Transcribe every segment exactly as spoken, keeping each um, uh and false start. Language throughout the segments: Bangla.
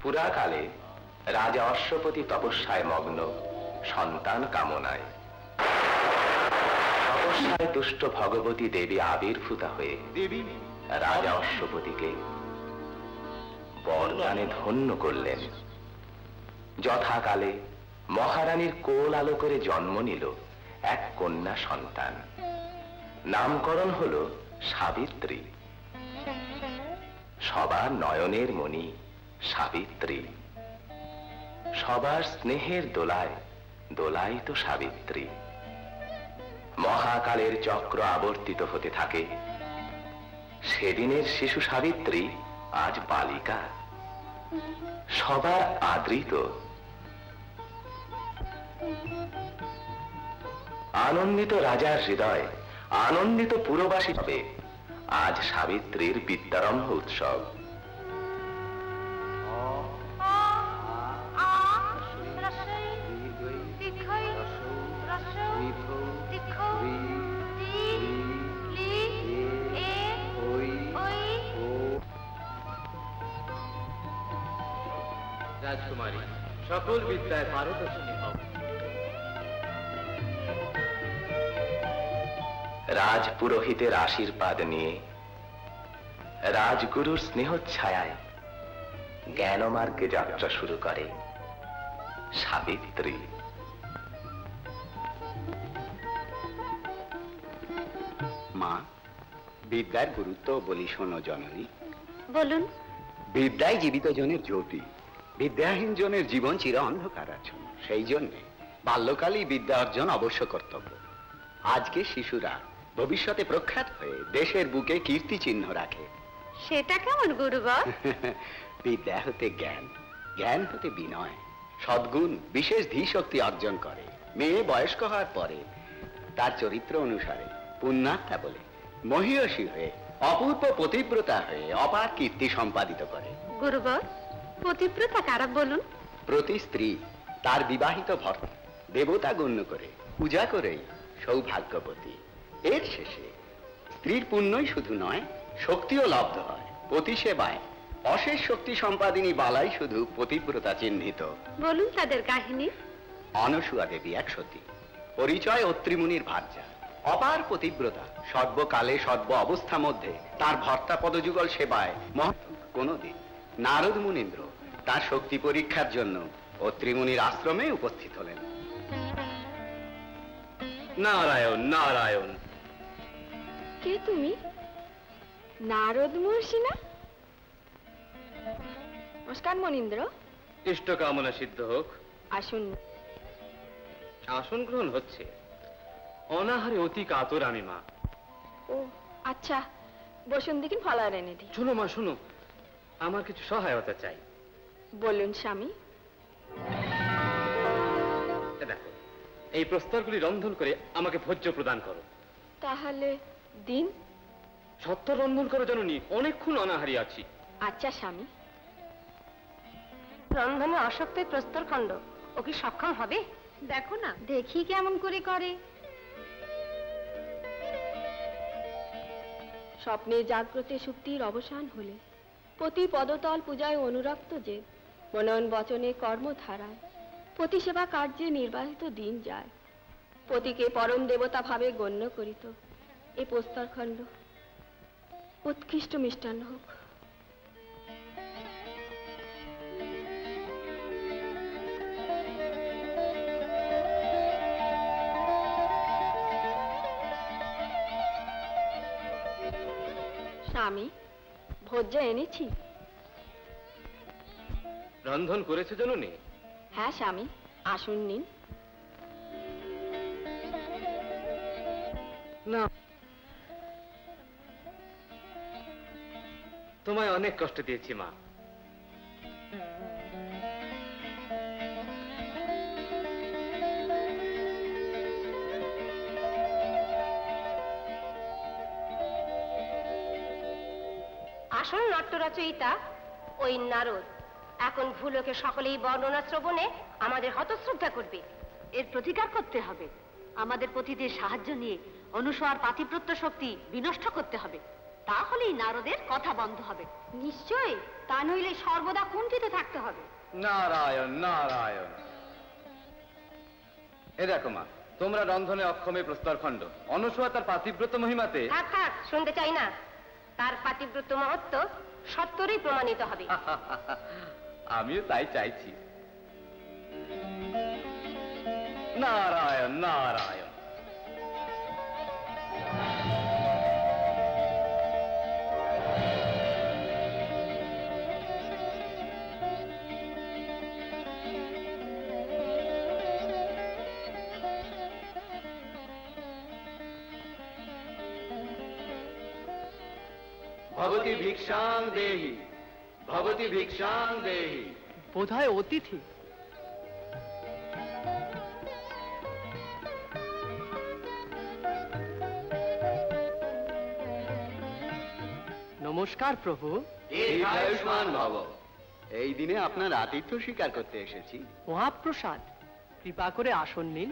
পুরাকালে রাজা অশ্বপতি তপস্যায় মগ্ন, সন্তান কামনায়। তপস্যায় তুষ্ট ভগবতী দেবী আবির্ভূতা হয়ে দেবী রাজা অশ্বপতিকে বরদানে ধন্য করলেন। যথাকালে মহারানীর কোল আলো করে জন্ম নিল এক কন্যা সন্তান। নামকরণ হল সাবিত্রী। সবার নয়নের মণি সাবিত্রী, সবার স্নেহের দোলায় দোলায়িত সাবিত্রী। মহাকালের চক্র আবর্তিত হতে থাকে। সেদিনের শিশু সাবিত্রী আজ বালিকা, সবার আদৃত। আনন্দিত রাজার হৃদয়, আনন্দিত পুরবাসী হবে আজ সাবিত্রীর বিদ্যারম্ভ উৎসব। রাজকুমারী, সকল বিদ্যায় পারদর্শিনী হও। রাজপুরোহিতের আশীর্বাদ নিয়ে রাজগুরুর স্নেহচ্ছায়ায় জ্ঞানমার্গে যাত্রা শুরু করে সাবিত্রী। মা, বিদ্যার গুরুত্ব বলি শোনো জননী। বলুন। বিদ্যায় জীবিত জনের জ্যোতি, বিদ্যাহীন জনের জীবন চির অন্ধকার আচ্ছন্ন। সেই জন্যে বাল্যকালেই বিদ্যা অর্জন অবশ্য কর্তব্য। আজকে শিশুরা ভবিষ্যতে প্রখ্যাত হয়ে দেশের বুকে কীর্তি চিহ্ন রাখে। সেটা কেমন গুরুবর? বিদ্যা হতে জ্ঞান, জ্ঞান হতে বিনয়, সদ্গুণ বিশেষ ধীশক্তি অর্জন করে। মেয়ে বয়স্ক হওয়ার পরে তার চরিত্র অনুসারে পুণ্যাত্মা বলে মহীয়সী হয়ে অপূর্ব পতিব্রতা হয়ে অপার কীর্তি সম্পাদিত করে। গুরুবর, পতিব্রতা কারা বলুন? প্রতি স্ত্রী তার বিবাহিত ভর্তা দেবতা গণ্য করে পূজা করেই সৌভাগ্যবতী। এর শেষে স্ত্রীর পুণ্যই শুধু নয়, শক্তিও লব্ধ হয়। পতি সেবায় অশেষ শক্তি সম্পাদিনী বালাই শুধু পতিব্রতা চিহ্নিত। বলুন তাদের কাহিনী। অনসূয়া দেবী এক সতী, পরিচয় অত্রিমুনির ভার্যা, অপার পতিব্রতা। সর্বকালে সর্ব অবস্থা মধ্যে তার ভর্তা পদযুগল সেবায় মহৎ। কোনদিন নারদ মুনীন্দ্র তার শক্তি পরীক্ষার জন্য অত্রিমুনির আশ্রমে উপস্থিত হলেন। নারায়ণ নারায়ণ। কে তুমি? নারদ মহর্ষি না? নমস্কার মনীন্দ্র। ইষ্ট কামনা সিদ্ধ হোক। আসুন। আসন গ্রহণ হচ্ছে। অনাহারে অতি কাতর আমি মা। ও আচ্ছা, বসুন দেখিন ফলার এনে দিই। শোনো মা শোনো, আমার কিছু সহায়তা চাই। বলুন স্বামী। দেখো, এই প্রস্তরগুলি রন্ধন করে আমাকে ভোজ্য প্রদান করো। তাহলে দিন। সত্য রন্ধন করো জননী, অনেকক্ষণ অনাহারি আছি। আচ্ছা স্বামী। রন্ধনে অশক্তের প্রস্তর খণ্ড, ও কি সক্ষম হবে? দেখো না, দেখি কেমন করে করে। স্বপ্নে জাগ্রতে শক্তির অবসান হলে প্রতি পদতল পূজায় অনুরক্ত যে মনন বচনে কর্মধারায় পতি সেবা কার্যে নির্বাহিত দিন যায়। পতিকে পরম দেবতা ভাবে গণ্য করিত এ প্রস্তরখণ্ড উৎকৃষ্ট মিষ্টান্ন হোক। স্বামী, ভোজ্য এনেছি। রন্ধন করেছে জননী? হ্যাঁ স্বামী, আসুন নিন। না, তোমায় অনেক কষ্ট দিয়েছি মা। আসল নাট্য রচয়িতা ওই নারদ এখন ভুলোকে সকলেই বর্ণনা শ্রবণে আমাদের হতশ্রদ্ধা করবে। এর প্রতিকার করতে হবে। আমাদের পতিদের সাহায্য নিয়ে অনুসয়ার পাতিব্রত্য শক্তি বিনষ্ট করতে হবে। তাহলেই নারদের কথা বন্ধ হবে। নিশ্চয়ই, তা নইলে সর্বদা কুণ্ঠিত থাকতে হবে। নারায়ণ নারায়ণ। এ দেখো মা, তোমরা রন্ধনে অক্ষমে প্রস্তরখণ্ড, অনসূয়া তার পাতিব্রত মহিমাতে। থাক থাক, শুনতে চাই না। তার পাতিব্রত মহত্ব সত্তরই প্রমাণিত হবে। আমিও তাই চাইছি। নারায়ণ নারায়ণ। ভবতি ভিক্ষাং দেহি, ভবতি ভিক্ষাং দেহি। বোধহয় অতিথি। নমস্কার প্রভু। দীর্ঘায়ুষ্মান ভব। এই দিনে আপনার আতিথ্য স্বীকার করতে এসেছি। মহাপ্রসাদ, কৃপা করে আসন নিন।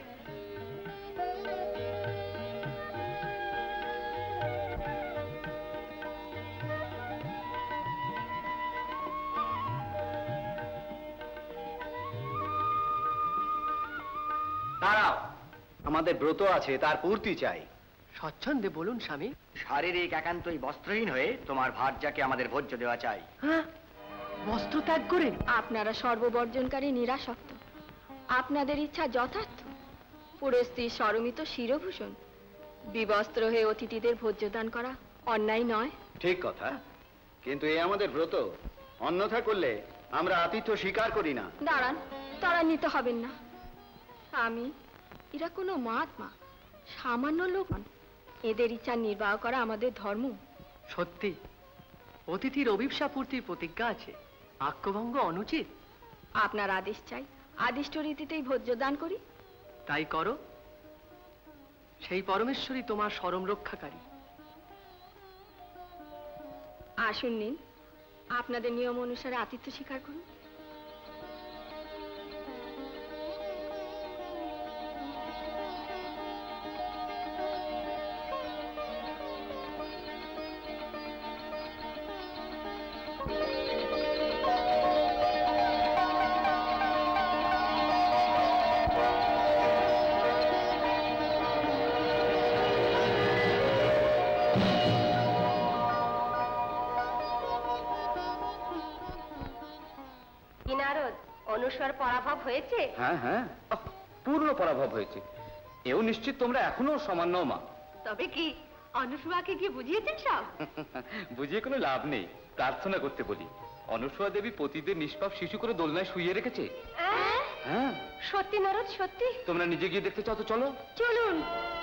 দাঁড়াও, আমাদের ব্রত আছে, তার পূর্তি চাই। স্বচ্ছন্দে বলুন স্বামী। শারীরিক একান্তই বস্ত্রহীন হয়ে তোমার ভার্যাকে আমাদের ভোজ্য দেওয়া চাই। হ্যাঁ, বস্ত্র ত্যাগ করে? আপনারা সর্ববর্জনকারী নিরাসক্ত, আপনাদের ইচ্ছা যথার্থ। পুরো স্ত্রী সরমিত শিরভূষণ, বিবস্ত্র হয়ে অতিথিদের ভোজ্যদান করা অন্যায় নয়। ঠিক কথা, কিন্তু এ আমাদের ব্রত, অন্যথা করলে আমরা আতিথ্য স্বীকার করি না। দাঁড়ান, ত্বরান্বিত হবেন না। স্বামী, এরা কোনো মহাত্মা, সামান্য লোক নন। এদের ইচ্ছা নির্বাহ করা আমাদের ধর্ম। সত্যি, অতিথির অভিপ্সা পূর্তির প্রতিজ্ঞা আছে, বাক্যভঙ্গ অনুচিত। আপনার আদেশ চাই, আদিষ্ট রীতিতেই ভোজ্যদান করি। তাই করো। সেই পরমেশ্বরী তোমার শরম রক্ষাকারী। আসুন নিন, আপনাদের নিয়ম অনুসারে আতিথ্য স্বীকার করুন। অনুস্বর পরাভব হয়েছে? হ্যাঁ হ্যাঁ, পূর্ণ পরাভব হয়েছে। এও নিশ্চিত তোমরা এখনো সমান নও মা। তবে কি অনুসূয়াকে কি বুঝিয়েছেন সব? বুঝিয়ে কোনো লাভ নেই, প্রার্থনা করতে বলি। অনুসূয়া দেবী পতিদের নিষ্পাপ শিশু করে দোলনায় শুইয়ে রেখেছে। হ্যাঁ সত্যি নারদ, সত্যি? তোমরা নিজে গিয়ে দেখতে চাও তো চলো। চলুন।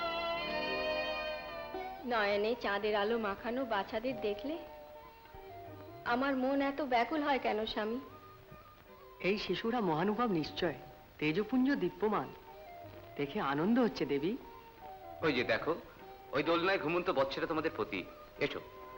নয়নে চাঁদের আলো মাখানো বাছাদের দেখলে আমার মন এত ব্যাকুল হয় কেন স্বামী? এই শিশুরা মহানুভব নিশ্চয়, তেজপুঞ্জ দীপ্যমান, দেখে আনন্দ হচ্ছে দেবী। ওই যে দেখো, ওই দোলনায় ঘুমন্ত বৎসেরা তোমাদের পতি। এসো।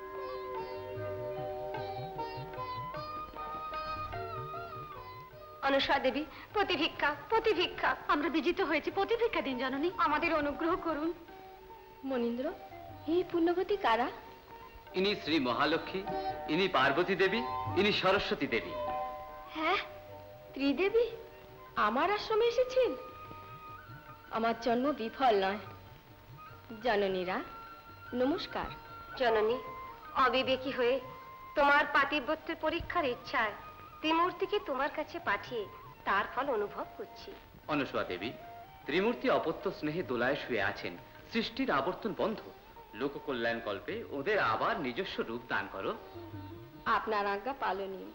অনুসূয়া দেবী, প্রতিভিক্ষা, প্রতিভিক্ষা। আমরা বিজিত হয়েছি, প্রতিভিক্ষা দিন জননী। আমাদের অনুগ্রহ করুন। মনীন্দ্র, এই পুণ্যবতী কারা? ইনি শ্রী মহালক্ষ্মী, ইনি পার্বতী দেবী, ইনি সরস্বতী দেবী। হ্যাঁ, ত্রিদেবী আমার আশ্রমে এসেছেন। আমার জন্ম বিফল নয়। জননীরা নমস্কার। জননী, অবিবেকী হয়ে তোমার পাতিব্রত্যের পরীক্ষার ইচ্ছায় ত্রিমূর্তিকে তোমার কাছে পাঠিয়ে তার ফল অনুভব করছি। অনুসূয়া দেবী, ত্রিমূর্তি অপত্য স্নেহে দোলায় শুয়ে আছেন। সৃষ্টির আবর্তন বন্ধ, লোক কল্যাণ কল্পে ওদের আবার নিজস্ব রূপ দান করো। আপনার আজ্ঞা পালনীয়।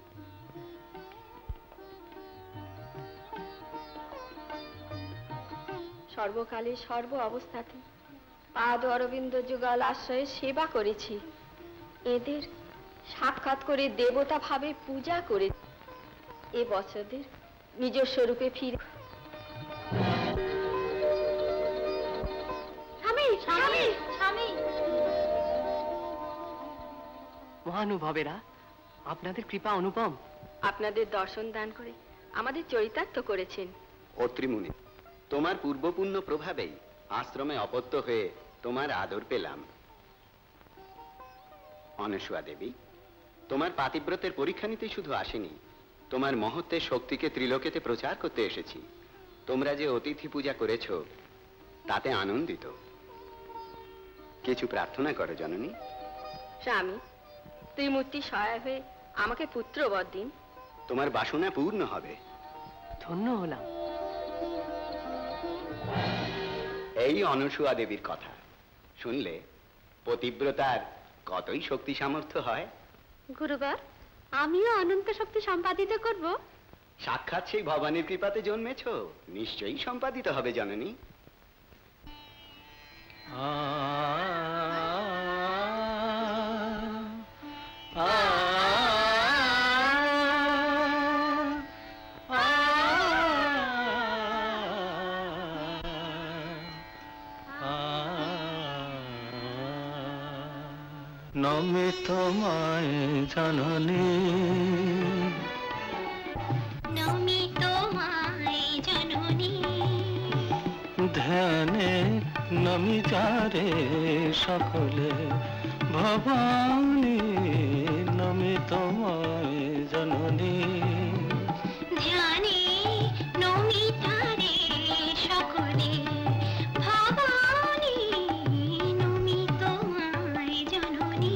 সর্বকালে সর্ব অবস্থাতে পাদ অরবিন্দ যুগল আশ্রয়ে সেবা করেছি। এদের সাক্ষাৎ করে দেবতা ভাবে পূজা করে এ বছরদের নিজস্ব রূপে ফিরে। স্বামী, স্বামী, স্বামী। মহানুভবেরা, আপনাদের কৃপা অনুপম। আপনাদের দর্শন দান করে আমাদের চরিতার্থ করেছেন। অত্রিমুনি, তোমার পূর্বপুণ্য প্রভাবেই আশ্রমে অপত্য হয়ে তোমার আদর পেলাম। অনসূয়া দেবী, তোমার পাতিব্রতের পরীক্ষা নিতেই শুধু আসেনি, তোমার মহত্বের শক্তিকে ত্রিলোকেতে প্রচার করতে এসেছি। তোমরা যে অতিথি পূজা করেছ তাতে আনন্দিত। কিছু প্রার্থনা করো জননী। স্বামী, ত্রিমূর্তি সহায় হয়ে আমাকে পুত্র বর দিন। তোমার বাসনা পূর্ণ হবে। ধন্য হলাম। এই অনসূয়া দেবীর কথা শুনলে পতিব্রতার কতই শক্তি সামর্থ্য হয়। গুরুবার, আমিও অনন্ত শক্তি সম্পাদিত করব। সাক্ষাৎ সেই ভবানীর কৃপাতে জন্মেছ, নিশ্চয়ই সম্পাদিত হবে জননী। নমে তোমায় জননী, নমি তোমায় জননী, ধ্যানে নমি যারে সকলে ভবানী, নমে তোমায় জননী, ধ্যানে নমি তারে সকলে ভবানী, নমি তোমায় জননী।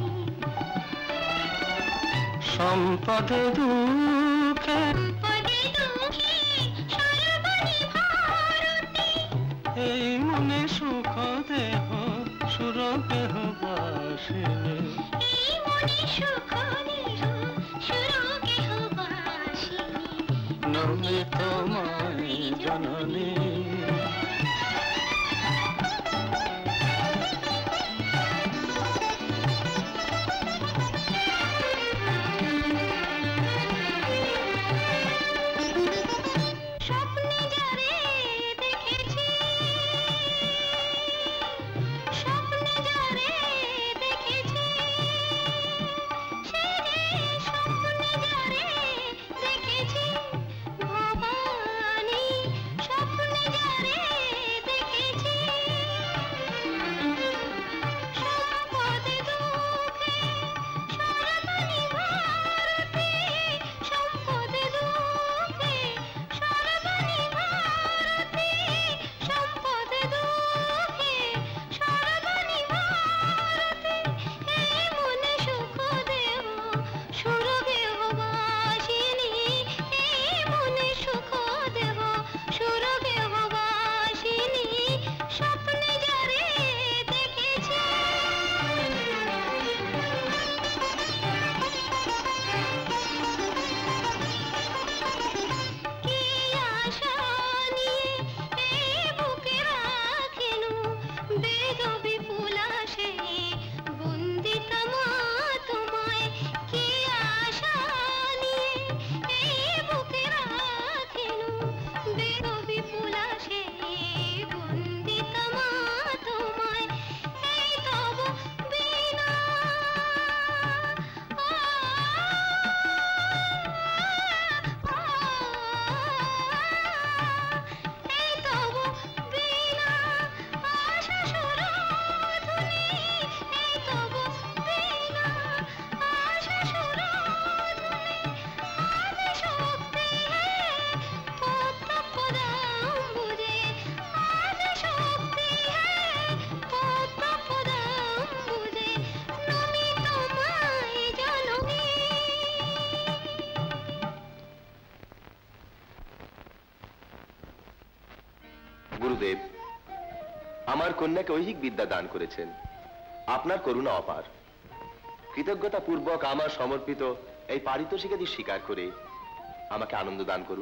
সম্পদে দুঃখে সম্পদে দুঃখে সর্বনি ভারতী, এই মনে সুখ দেহ সুর দেহ বাসিনী, এই মনে সুখ দেহ সুর গেহ বাসিনী, নমে তোমায় জননী। স্বপ্নে যারে দেখেছি, স্বপ্নে যারে দেখেছি, সে যে স্বপ্নে যারে দেখেছি ভবানী, স্বপ্নে যারে দেখেছি, সম্পদে দুঃখে সর্বনি ভারতী, সম্পদে দুঃখে সর্বনি ভারতী, সম্পদে দুঃখে সর্বনি ভারতী, এই মনে সুখ দেহ সুর গেহ বাসিনী, এই মনে সুখ দেহ সুর গেহ বাসিনী, স্বপ্নে যারে দেখেছি। কি আশা নিয়ে এই বুকে রাখেনু, বেদ বিপুল আসে বন্দিতা মা তোমায়, কি আশা নিয়ে এই বুকে রাখেনু, বেদ বিপুল আসে বন্দিতা মা তোমায়, এই তব বিনা এই তব বিনা আশা সুরধুনী, এই তব বিনা আশা সুরধুনী, আদি শক্তি হে পদ্ম পদাম্বুজে, আদি শক্তি হে পদ্ম পদাম্বুজে, নমি তোমায় জননী। গুরুদেব, আমার কন্যাকে ঐহিক বিদ্যা দান করেছেন, আপনার করুণা অপার। কৃতজ্ঞতা পূর্বক আমার সমর্পিত এই পারিতোষিকাদি স্বীকার করে আমাকে আনন্দ দান করুন।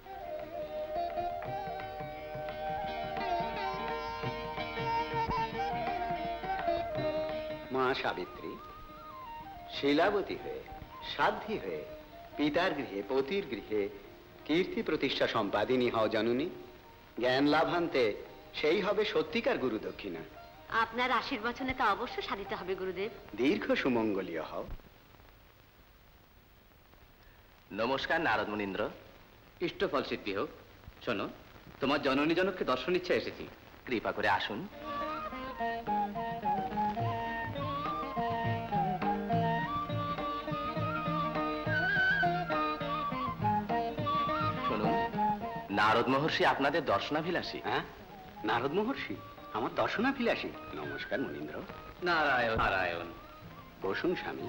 মা সাবিত্রী, শীলাবতী হয়ে সাধ্বী হয়ে পিতার গৃহে পতির গৃহে কীর্তি প্রতিষ্ঠা সম্পাদিনী হও জননী। জ্ঞান লাভান্তে সেই হবে সত্যিকার গুরু দক্ষিণা। আপনার আশীর্বচনে তা অবশ্য সাধিত হবে গুরুদেব। দীর্ঘ সুমঙ্গলীয় হও। নমস্কার নারদ মুনীন্দ্র। ইষ্টফল সিদ্ধি হোক। শোনো, তোমার জননী জনককে দর্শন ইচ্ছে এসেছি। কৃপা করে আসুন। নারদ মহর্ষি আপনাদের দর্শনাভিলাষী। হ্যাঁ, নারদ মহর্ষি আমার দর্শনাভিলাষী। নমস্কার মুনীন্দ্র। নারায়ণ নারায়ণ। বসুন স্বামী।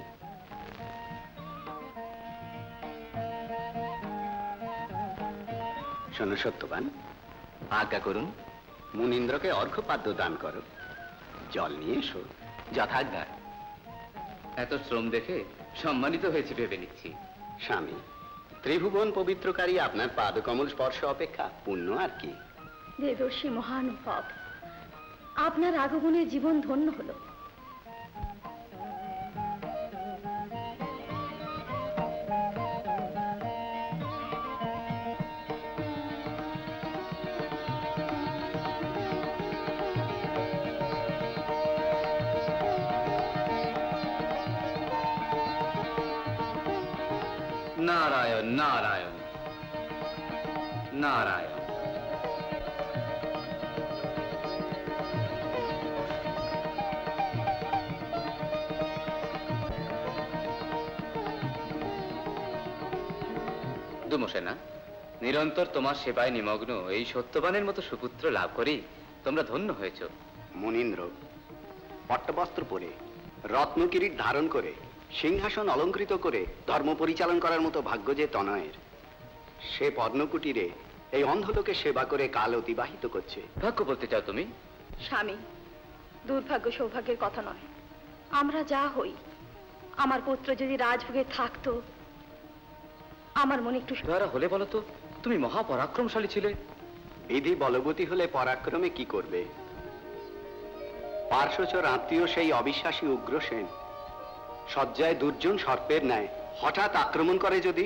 শোনো সত্যবান, আজ্ঞা করুন। মুনীন্দ্রকে অর্ঘ্যপাদ্য দান করো। জল নিয়ে এসো। যথাজ্ঞা। এত শ্রম দেখে সম্মানিত হয়েছে ভেবে নিচ্ছি। স্বামী, ত্রিভুবন পবিত্রকারী আপনার পাদকমল স্পর্শ অপেক্ষা পুণ্য আর কি। দেবর্ষি মহানুভব, আপনার আগমনে জীবন ধন্য হলো। নারায়ণ নারায়ণ নারায়ণ। দুমসেনা, নিরন্তর তোমার সেবায় নিমগ্ন এই সত্যবানের মতো সুপুত্র লাভ করি তোমরা ধন্য হয়েছ। মুনীন্দ্র, পট্টবস্ত্র পরে রত্নকিরীট ধারণ করে সিংহাসন অলঙ্কৃত করে ধর্ম পরিচালন করার মতো ভাগ্য যে তনয়ের, সে পদ্মকুটিরে এই অন্ধলোকে সেবা করে কাল অতিবাহিত করছে। ভাগ্য বলতে চাও তুমি? স্বামী, দুর্ভাগ্য সৌভাগ্যের কথা নয়। আমরা যা হই, আমার পুত্র যদি রাজভোগে থাকতো, আমার মনে একটু তারা হলে বলো তো, তুমি মহাপরাক্রমশালী ছিলে। বিধি বলবতী হলে পরাক্রমে কি করবে? পার্শ্বচর আত্মীয় সেই অবিশ্বাসী উগ্রসেন শয্যায় দুর্জন সর্পের ন্যায় হঠাৎ আক্রমণ করে যদি?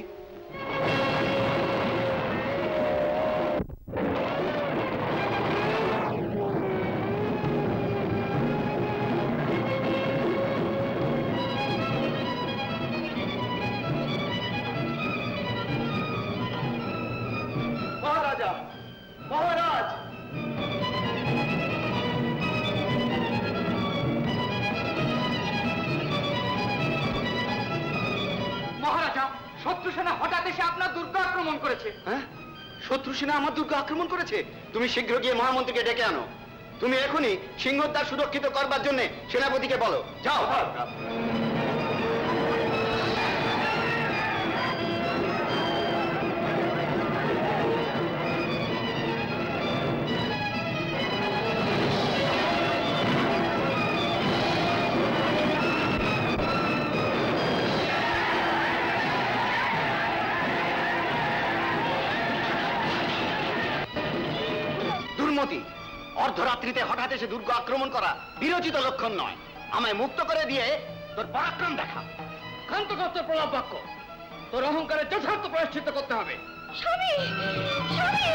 মহারাজা, মহারাজ! মহারাজা, শত্রু সেনা হঠাৎ এসে আপনার দুর্গ আক্রমণ করেছে। হ্যাঁ, শত্রু সেনা আমার দুর্গ আক্রমণ করেছে? তুমি শীঘ্র গিয়ে মহামন্ত্রীকে ডেকে আনো। তুমি এখনই সিংহদ্বার সুরক্ষিত করবার জন্য সেনাপতিকে বলো। যাও। দুর্মতি, অর্ধরাত্রিতে হঠাৎ এসে দুর্গ আক্রমণ করা বিরোচিত লক্ষণ নয়। আমায় মুক্ত করে দিয়ে তোর পরাক্রম দেখা। ক্ষান্ত করতে প্রলাপ বাক্য, তোর অহংকারের যথার্থ প্রায়শ্চিত্ত করতে হবে। স্বামী, স্বামী!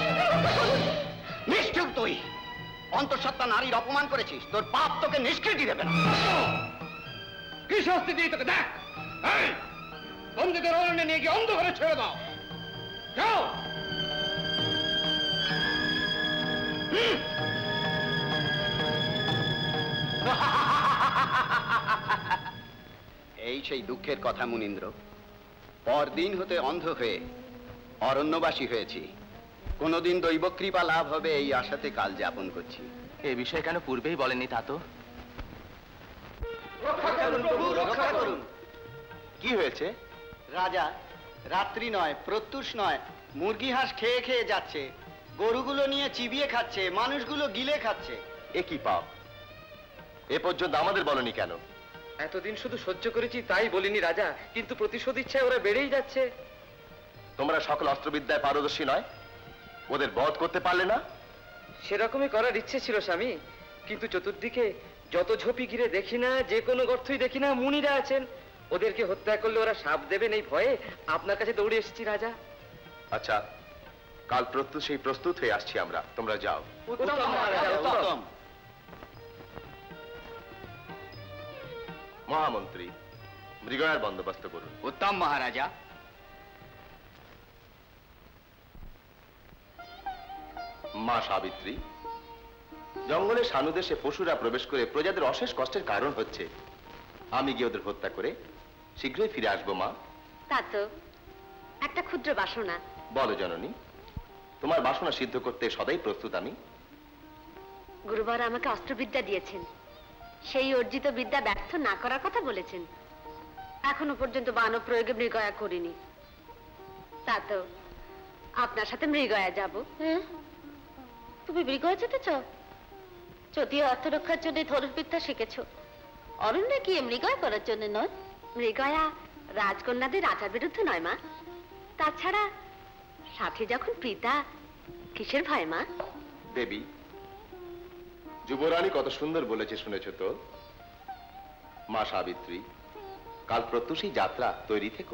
নিষ্ঠুর তুই! অন্তঃসত্ত্বা নারীর অপমান করেছিস, তোর পাপ তোকে নিষ্কৃতি দেবে না। কি শাস্তি দিই তোকে দেখ। এই, বন্দীদের অরণ্যে নিয়ে গিয়ে অন্ধকারে ছেড়ে দাও। যাও। এই সেই দুঃখের কথা মুনীন্দ্র। পরদিন হতে অন্ধ হয়ে অরণ্যবাসী হয়েছি। কোনদিন দৈব কৃপা লাভ হবে এই আশাতে কাল যাপন করছি। এ বিষয়ে কেন পূর্বেই বলেননি তা তো? কি হয়েছে? রাজা রাত্রি নয়, প্রত্যুষ নয়, মুরগি হাঁস খেয়ে খেয়ে যাচ্ছে, গরুগুলো নিয়ে চিবিয়ে খাচ্ছে, মানুষগুলো গিলে খাচ্ছে। এ কি পাপ? এ পর্যন্ত আমাদের বলনি কেন? এতদিন শুধু সহ্য করেছি তাই বলিনি রাজা, কিন্তু প্রতিশোধ ইচ্ছায় ওরা বেড়েই যাচ্ছে। তোমরা সকল অস্ত্রবিদ্যায় পারদর্শী নয়, ওদের বধ করতে পারলে না? সেরকমই করার ইচ্ছে ছিল স্বামী, কিন্তু চতুর্দিকে যত ঝোপি ঘিরে দেখি না, যে কোনো গর্তই দেখি না, মুনিরা আছেন। ওদেরকে হত্যা করলে ওরা সাপ দেবেন এই ভয়ে আপনার কাছে দৌড়ে এসেছি রাজা। আচ্ছা, কাল প্রত্যুষ সেই প্রস্তুত হয়ে আসছি আমরা, তোমরা যাও। উত্তম। মহামন্ত্রী, মৃগয়ার বন্দোবস্ত করুন। উত্তম মহারাজা। মা সাবিত্রী, জঙ্গলের সানুদেশে পশুরা প্রবেশ করে প্রজাদের অশেষ কষ্টের কারণ হচ্ছে। আমি গিয়ে ওদের হত্যা করে শীঘ্রই ফিরে আসবো মা। তা তো একটা ক্ষুদ্র বাসনা। বলো জননী। তোমার বাসনা সিদ্ধ করতে সদাই প্রস্তুত আমি। গুরুবার আমাকে অস্ত্রবিদ্যা দিয়েছেন, সেই অর্জিত বিদ্যা ব্যর্থ না করার কথা বলেছেন। এখনো পর্যন্ত বানর প্রয়োগে মৃগয়া করিনি। তা তো আপনার সাথে মৃগয়া যাব। হ্যাঁ, তুমি মৃগয়া যেতে চাও? যদিও আত্মরক্ষার জন্য ধনুর্বিদ্যা শিখেছ, অরণ্যে গিয়ে মৃগয়া করার জন্য নয়। মৃগয়া রাজকন্যাদের আচার বিরুদ্ধে নয় মা। তাছাড়া সাথে যখন পিতা, কিসের ভয় মা? দেবী, যুবরানী কত সুন্দর বলেছে শুনেছ তো? মা সাবিত্রী, কাল প্রত্যুষই যাত্রা, তৈরি থেকো।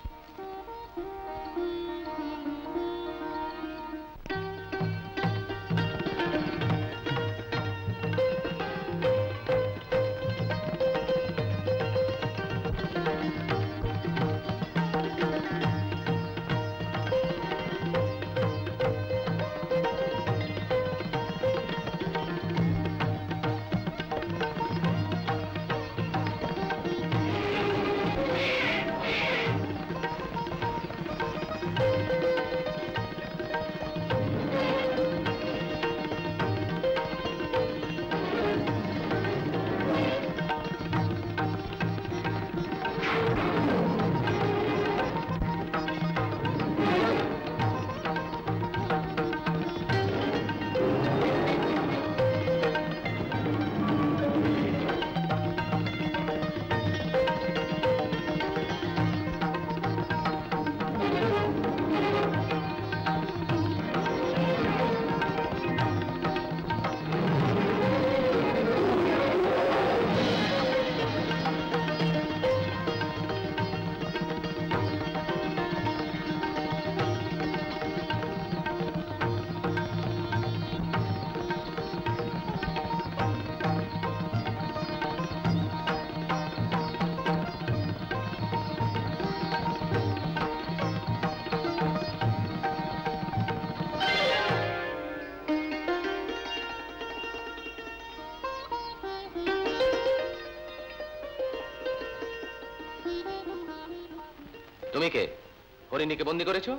তুমি কে? হরিণীকে বন্দি করেছো?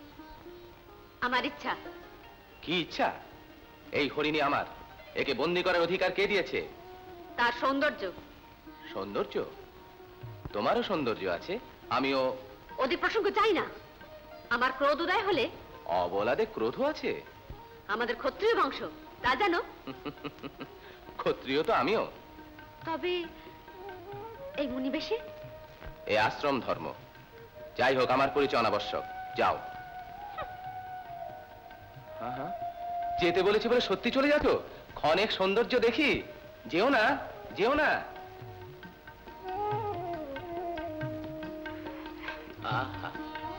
আমার ইচ্ছা। কি ইচ্ছা? এই হরিণী আমার, একে বন্দি করার অধিকার কে দিয়েছে? তার সৌন্দর্য। সৌন্দর্য? তোমারও সৌন্দর্য আছে, আমিও। ওদের প্রসঙ্গ চাই না। আমার ক্রোধ উদয় হলে। অবলাদে ক্রোধ আছে? আমাদের ক্ষত্রিয় বংশ, তা জানো? ক্ষত্রিয় তো আমিও। তবে এই মুনিবেশে? এই আশ্রম ধর্ম। যাই হোক, আমার পরিচয় অনাবশ্যক। যাও। হ্যাঁ হ্যাঁ, যেতে বলেছি বলে সত্যি চলে যাচ্ছ? ক্ষণেক সৌন্দর্য দেখি। যেও না, যেও না। আহা,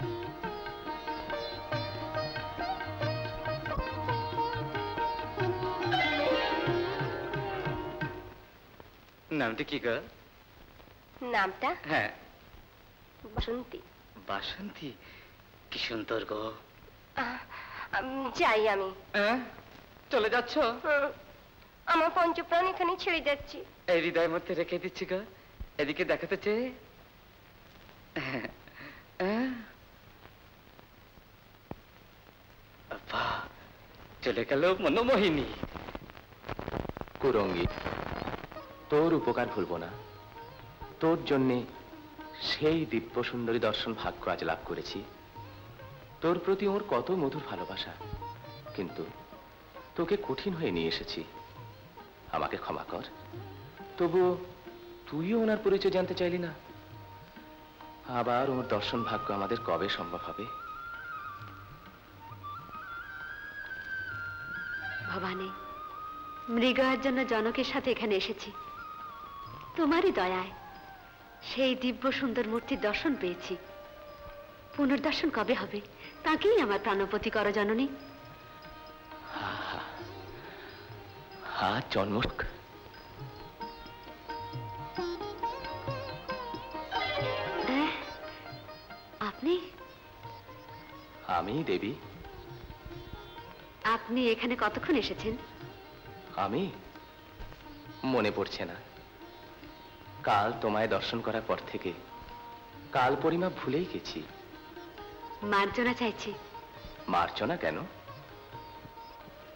নামটা কি গো? নামটা? হ্যাঁ, বাসন্তী। বাসন্তী? কি সুন্দর গো। যাই আমি। চলে যাচ্ছ? আমার পঞ্চপ্রাণ এখানে ছেড়ে যাচ্ছি। এই হৃদয়ের মধ্যে রেখে দিচ্ছি গো। এদিকে দেখাতে চেয়ে। চলে গেল মনোমোহিনী। কুরঙ্গী, তোর উপকার ভুলব না। তোর জন্যে সেই দিব্য সুন্দরী দর্শন ভাগ্য আজ লাভ করেছি। তোর প্রতি ওর কত মধুর ভালোবাসা, কিন্তু তোকে কঠিন হয়ে নিয়ে এসেছি। আমাকে ক্ষমা কর। তবু তুইও ওনার পরিচয় জানতে চাইলি না। আবার ওর দর্শন ভাগ্য আমাদের কবে সম্ভব হবে? ভবানী, মৃগয়ার জন্য জনকের সাথে এখানে এসেছি। তোমারই দয়ায় সেই দিব্য সুন্দর মূর্তির দর্শন পেয়েছি। পুনর্দর্শন কবে হবে তাকেই আমার প্রাণপতি কর জননী। হা জন্ম। আপনি? আমি দেবী। আপনি এখানে কতক্ষণ এসেছেন? আমি? মনে পড়ছে না। কাল তোমায় দর্শন করার পর থেকে কাল পরিমাপ ভুলেই গেছি। মার্জনা চাইছি। মার্জনা কেন?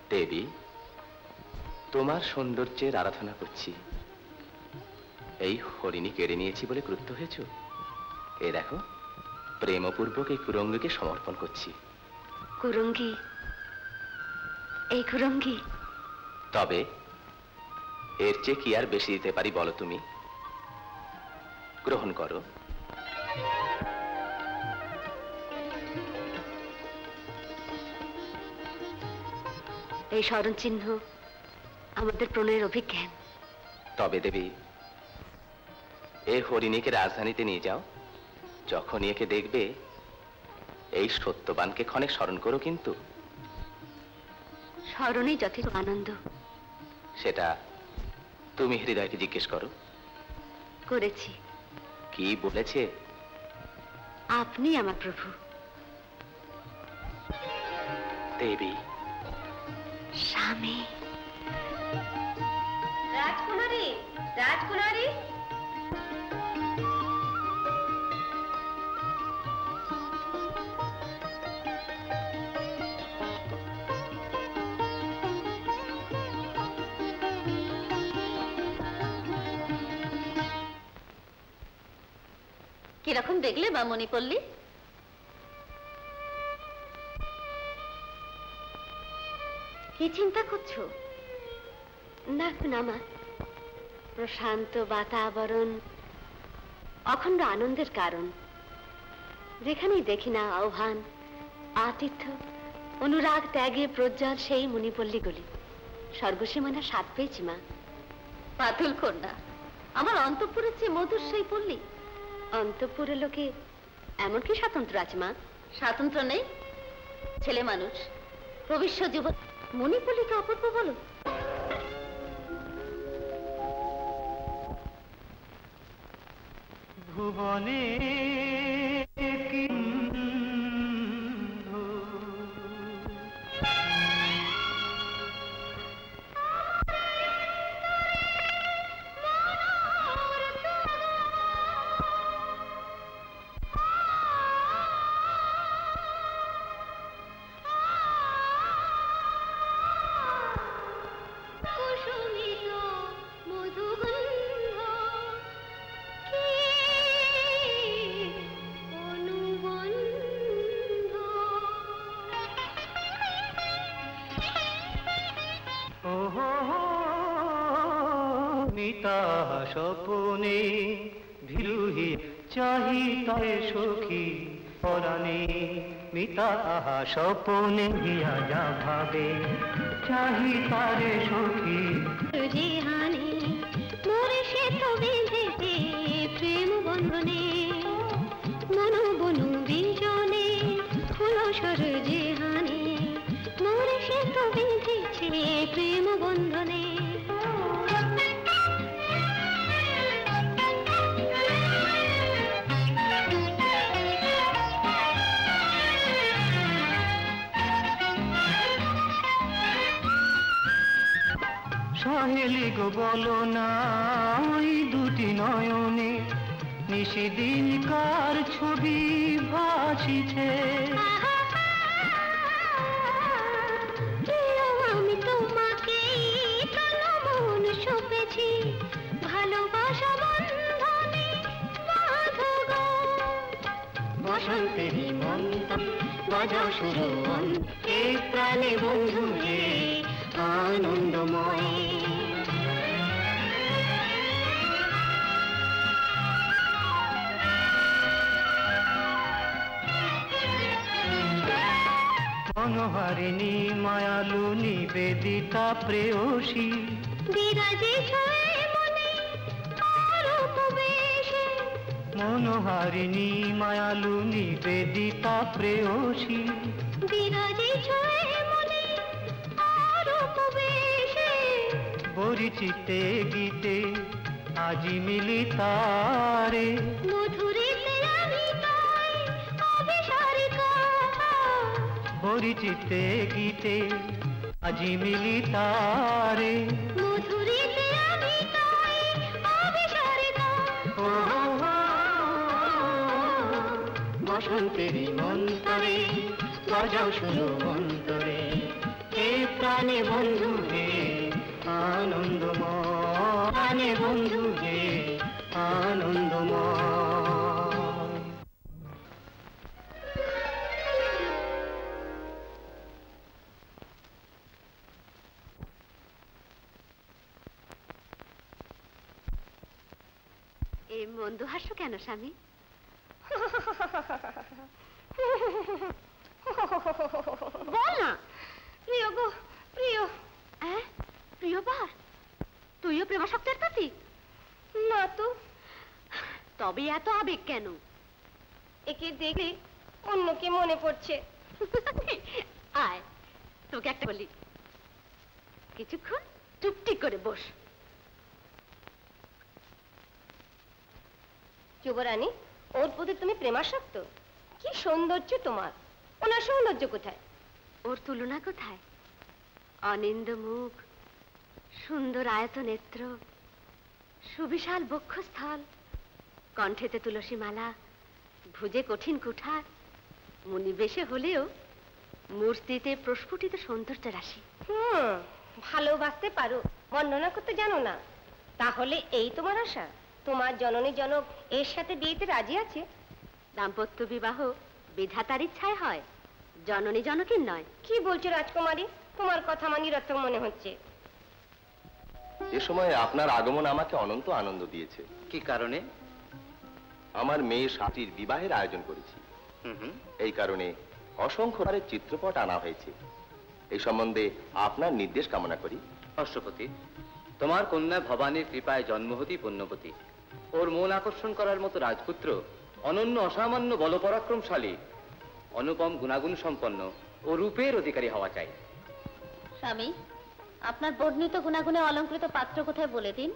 দেবী, তোমার সৌন্দর্যের আরাধনা করছি। এই হরিণী কেড়ে নিয়েছি বলে ক্রুদ্ধ হয়েছ? এ দেখো, প্রেমপূর্বক এই কুরঙ্গীকে সমর্পণ করছি। কুরঙ্গী? এই কুরঙ্গী? তবে এর চেয়ে কি আর বেশি দিতে পারি বলো তুমি? গ্রহণ করো। এই স্মরণ চিহ্ন আমাদের প্রণয়ের অভিজ্ঞান। তবে দেবী, এই হরিণীকে রাজধানীতে নিয়ে যাও। যখনই একে দেখবে এই সত্যবানকে ক্ষণে স্মরণ করো। কিন্তু স্মরণেই যথেষ্ট আনন্দ। সেটা তুমি হৃদয়কে জিজ্ঞেস করো। করেছি। কি বলেছে? আপনি আমার প্রভু। দেবী। স্বামী। রাজকুমারী, রাজকুমারী। কিরকম দেখলে বা মণিপল্লী? কি চিন্তা করছো? না না মা, প্রশান্ত বাতাবরণ অখণ্ড আনন্দের কারণ। যেখানেই দেখি না আহ্বান, আতিথ্য, অনুরাগ, ত্যাগে প্রজ্জ্বল সেই মণিপল্লীগুলি। স্বর্গসীমানা স্বাদ পেয়েছি মা। পাতুল কন্যা, আমার অন্তঃপুরের চেয়ে মধুর সেই পল্লী। অন্তঃপুরের লোকে এমন কি স্বাতন্ত্র আছে মা? স্বাতন্ত্র নেই। ছেলে মানুষ, ভবিষ্যৎ যুবক, মণিপল্লীকে অপূর্ব বলো? ভুবনে স্বপনে ভিরুহি চাহিতায় সখী পরাণে। মিতা আহা স্বপনে হিয়া যা ভাবে চাহিতারে সখী। রেহানে মোরে সে তো বেঁধেছে প্রেম বন্ধনে। মন বনু বিজনে হলো সর জেহানে। মোরে সে তো বেঁধেছে প্রেম বন্ধনে। সহেলি গো বলো না ওই দুটি নয়নে নিশিদিন কার ছবি ভাসিছে। আমি তোমাকে তন মন সপেছি ভালোবাসা বন্ধনে বাঁধো গো। বসন্তেরই মন্ত বাজাও শুরু এই প্রাণে বন্ধু হে আনন্দময়। মনোহারিণী মায়ালু নিবেদিতা প্রেয়সী বিরাজে ছয়ে মনে আরূপ বেশে। মনোহারিণী মায়ালু নিবেদিতা প্রেয়সী বিরাজে ছয়ে মনে আরূপ বেশে। পরিচিতে গীতে আজি মিলি তারে। মধুরীতে আমি তাই অবিসারিকা। পরিচিতে গীতে আজি মিলি তারে। মধুরীতে আমি তাই অবিসারিকা। বসন্তেরই মন্তরে বাজাও শুনো অন্তরে এই প্রাণে বন্ধু হে আনন্দময়, প্রাণে বন্ধু হে আনন্দময়। এই মন্দ হাস্য কেন স্বামী? বল না। প্রিয় গো, প্রিয়। প্রিয়বার, তুইও প্রেমাসক্তের প্রতি? না তো। তবে এত আবেগ কেন? একে দেখলে অন্যকে মনে পড়ছে। আয়, তোকে একটা বলি, কিছুক্ষণ চুপটি করে বস। যুবরানী, ওর প্রতি তুমি প্রেমাসক্ত? কি সৌন্দর্য তোমার! ওনার সৌন্দর্য কোথায়? ওর তুলনা কোথায়? অনিন্দ মুখ, সুন্দর আয়ত নেত্র, সুবিশাল বক্ষস্থল, কণ্ঠেতে তুলসী মালা, ভুজে কঠিন কুঠার, মুনিবেশে হলেও মূর্তিতে প্রস্ফুটিত সৌন্দর্য রাশি। হুম, ভালোবাসতে পারো, বর্ণনা করতে জানো না। তাহলে এই তোমার আশা? তোমার জননী জনক এর সাথে বিয়েতে রাজি আছে? দাম্পত্য বিবাহ বিধাতার ইচ্ছায় হয়, জননী জনকের নয়। কি বলছো রাজকুমারী? তোমার কথা আমার নিরর্থক মনে হচ্ছে। এ সময় আপনার আগমন আমাকে অনন্ত আনন্দ দিয়েছে। কি কারণে? আমার মেয়ে সাথীর বিবাহের আয়োজন করেছি। এই কারণে অসংখ্য চিত্রপট আনা হয়েছে। এই সম্বন্ধে আপনার নির্দেশ কামনা করি। অশ্বপতি, তোমার কন্যা ভবানীর কৃপায় জন্মহতি পুণ্যবতী। ওর মন আকর্ষণ করার মতো রাজপুত্র, অনন্য অসামান্য বলপরাক্রমশালী, অনুপম গুণাগুণ সম্পন্ন ও রূপের অধিকারী হওয়া চাই। স্বামী, আপনার বর্ণিত গুণাগুণে অলঙ্কৃত পাত্র কোথায় বলে দিন।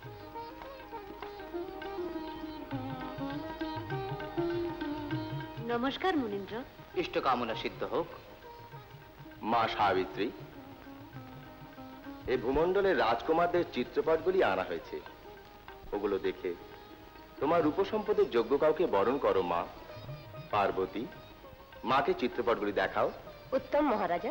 নমস্কার মুনীন্দ্র। ইষ্ট কামনা সিদ্ধ হোক। মা সাবিত্রী, এই ভূমণ্ডলের রাজকুমারদের চিত্রপটগুলি আনা হয়েছে। ওগুলো দেখে তোমার রূপসম্পদের যোগ্য কাউকে বরণ করো মা। পার্বতী, মাকে চিত্রপটগুলি দেখাও। উত্তম মহারাজা।